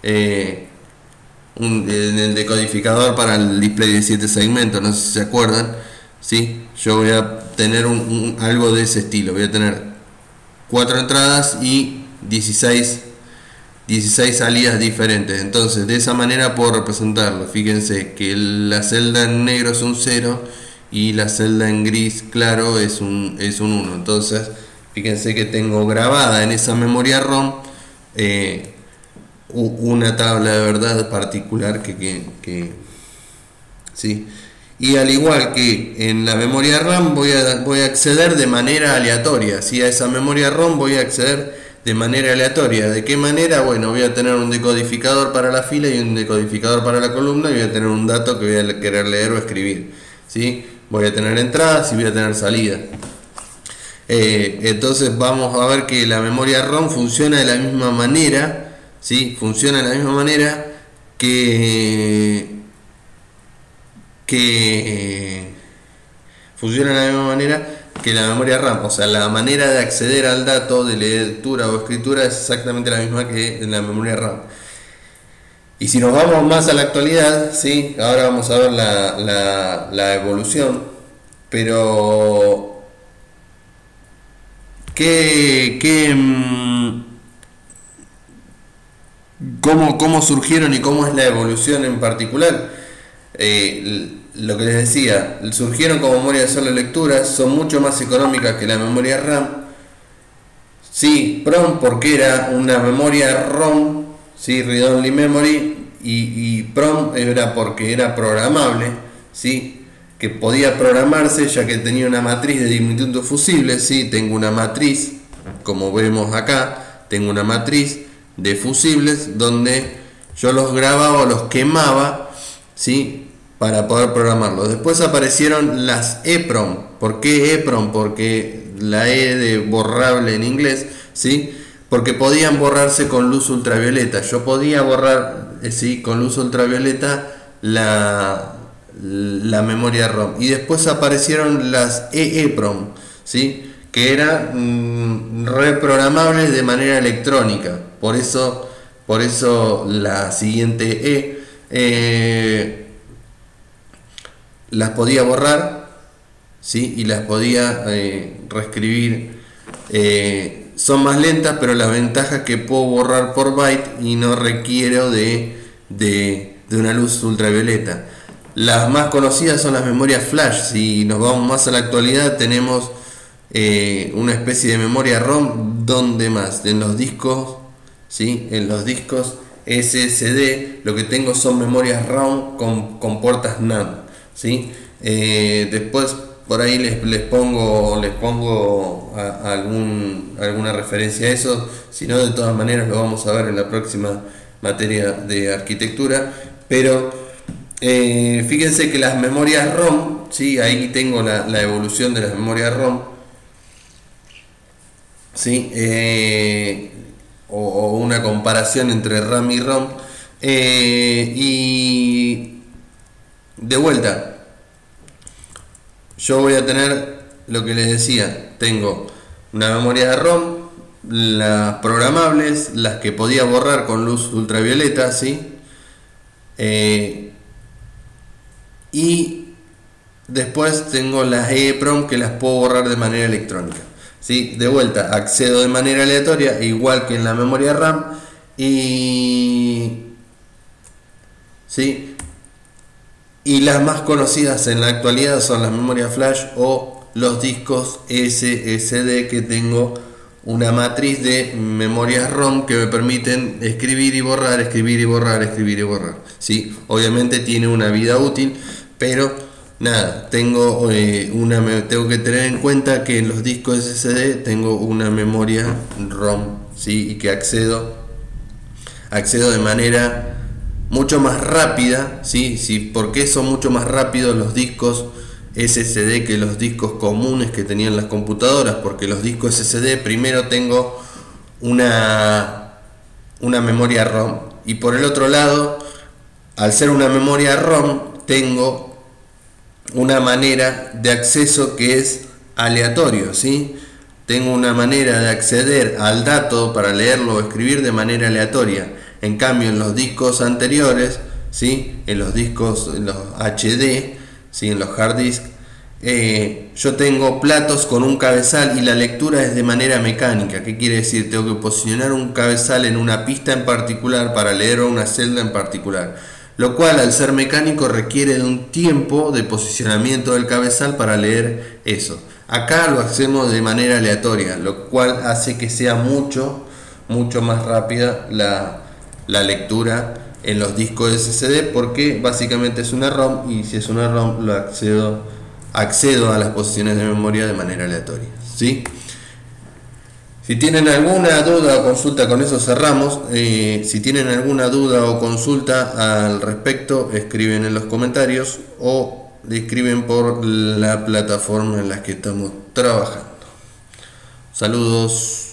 En el decodificador para el display de 7 segmentos, no sé si se acuerdan, ¿sí? Yo voy a tener algo de ese estilo, voy a tener 4 entradas y 16 salidas diferentes. Entonces de esa manera puedo representarlo. Fíjense que la celda en negro es un 0 y la celda en gris claro es un 1. Entonces fíjense que tengo grabada en esa memoria ROM una tabla de verdad particular ¿sí? Y al igual que en la memoria RAM voy a acceder de manera aleatoria, ¿sí? A esa memoria ROM voy a acceder de manera aleatoria. ¿De qué manera? Bueno, voy a tener un decodificador para la fila y un decodificador para la columna, y voy a tener un dato que voy a querer leer o escribir, ¿sí? Voy a tener entradas y voy a tener salida. Entonces vamos a ver que la memoria ROM funciona de la misma manera, ¿sí? Funciona de la misma manera que funciona de la misma manera que la memoria RAM. O sea, la manera de acceder al dato de lectura o escritura es exactamente la misma que en la memoria RAM. Y si nos vamos más a la actualidad, ¿sí? Ahora vamos a ver la evolución, pero ¿cómo surgieron y cómo es la evolución en particular? Lo que les decía, surgieron como memoria de sola lectura, son mucho más económicas que la memoria RAM. Sí, PROM porque era una memoria ROM, ¿sí? Read Only Memory, y PROM era porque era programable, ¿sí? Que podía programarse ya que tenía una matriz de diminutos fusibles, ¿sí? Tengo una matriz, como vemos acá, tengo una matriz de fusibles donde yo los grababa o los quemaba, ¿sí? Para poder programarlos. Después aparecieron las EPROM. ¿Por qué EPROM? Porque la E de borrable en inglés, ¿sí? Porque podían borrarse con luz ultravioleta. Yo podía borrar, ¿sí? Con luz ultravioleta la memoria ROM. Y después aparecieron las EEPROM, ¿sí? Que eran reprogramables de manera electrónica. Por eso la siguiente las podía borrar, ¿sí? Y las podía reescribir. Son más lentas, pero la ventaja es que puedo borrar por byte y no requiero de una luz ultravioleta. Las más conocidas son las memorias flash. Si nos vamos más a la actualidad, tenemos una especie de memoria ROM. ¿Dónde más? En los discos, ¿sí? En los discos SSD lo que tengo son memorias ROM con puertas NAND, ¿sí? Después por ahí les pongo alguna referencia a eso. Si no, de todas maneras lo vamos a ver en la próxima materia de arquitectura. Pero fíjense que las memorias ROM, ¿sí? Ahí tengo la evolución de las memorias ROM, ¿sí? O una comparación entre RAM y ROM. Y de vuelta, yo voy a tener lo que les decía, tengo una memoria de ROM, las programables, las que podía borrar con luz ultravioleta, ¿sí? Y después tengo las EEPROM que las puedo borrar de manera electrónica, ¿sí? De vuelta, accedo de manera aleatoria, igual que en la memoria RAM, ¿sí? Y las más conocidas en la actualidad son las memorias flash o los discos SSD, que tengo una matriz de memorias ROM que me permiten escribir y borrar, escribir y borrar, escribir y borrar, ¿sí? Obviamente tiene una vida útil, pero nada, tengo que tener en cuenta que en los discos SSD tengo una memoria ROM, ¿sí? Y que accedo de manera mucho más rápida, ¿sí? ¿Por qué son mucho más rápidos los discos SSD que los discos comunes que tenían las computadoras? Porque los discos SSD primero tengo una memoria ROM, y por el otro lado, al ser una memoria ROM, tengo una manera de acceso que es aleatorio, ¿sí? Tengo una manera de acceder al dato para leerlo o escribir de manera aleatoria. En cambio, en los discos anteriores, ¿sí? En los HD, ¿sí? En los hard disk, yo tengo platos con un cabezal y la lectura es de manera mecánica. ¿Qué quiere decir? Tengo que posicionar un cabezal en una pista en particular para leer una celda en particular, lo cual, al ser mecánico, requiere de un tiempo de posicionamiento del cabezal para leer eso. Acá lo hacemos de manera aleatoria, lo cual hace que sea mucho más rápida la lectura en los discos SSD, porque básicamente es una ROM, y si es una ROM accedo a las posiciones de memoria de manera aleatoria, ¿sí? Si tienen alguna duda o consulta, con eso cerramos. Si tienen alguna duda o consulta al respecto, escriben en los comentarios o escriben por la plataforma en la que estamos trabajando. Saludos.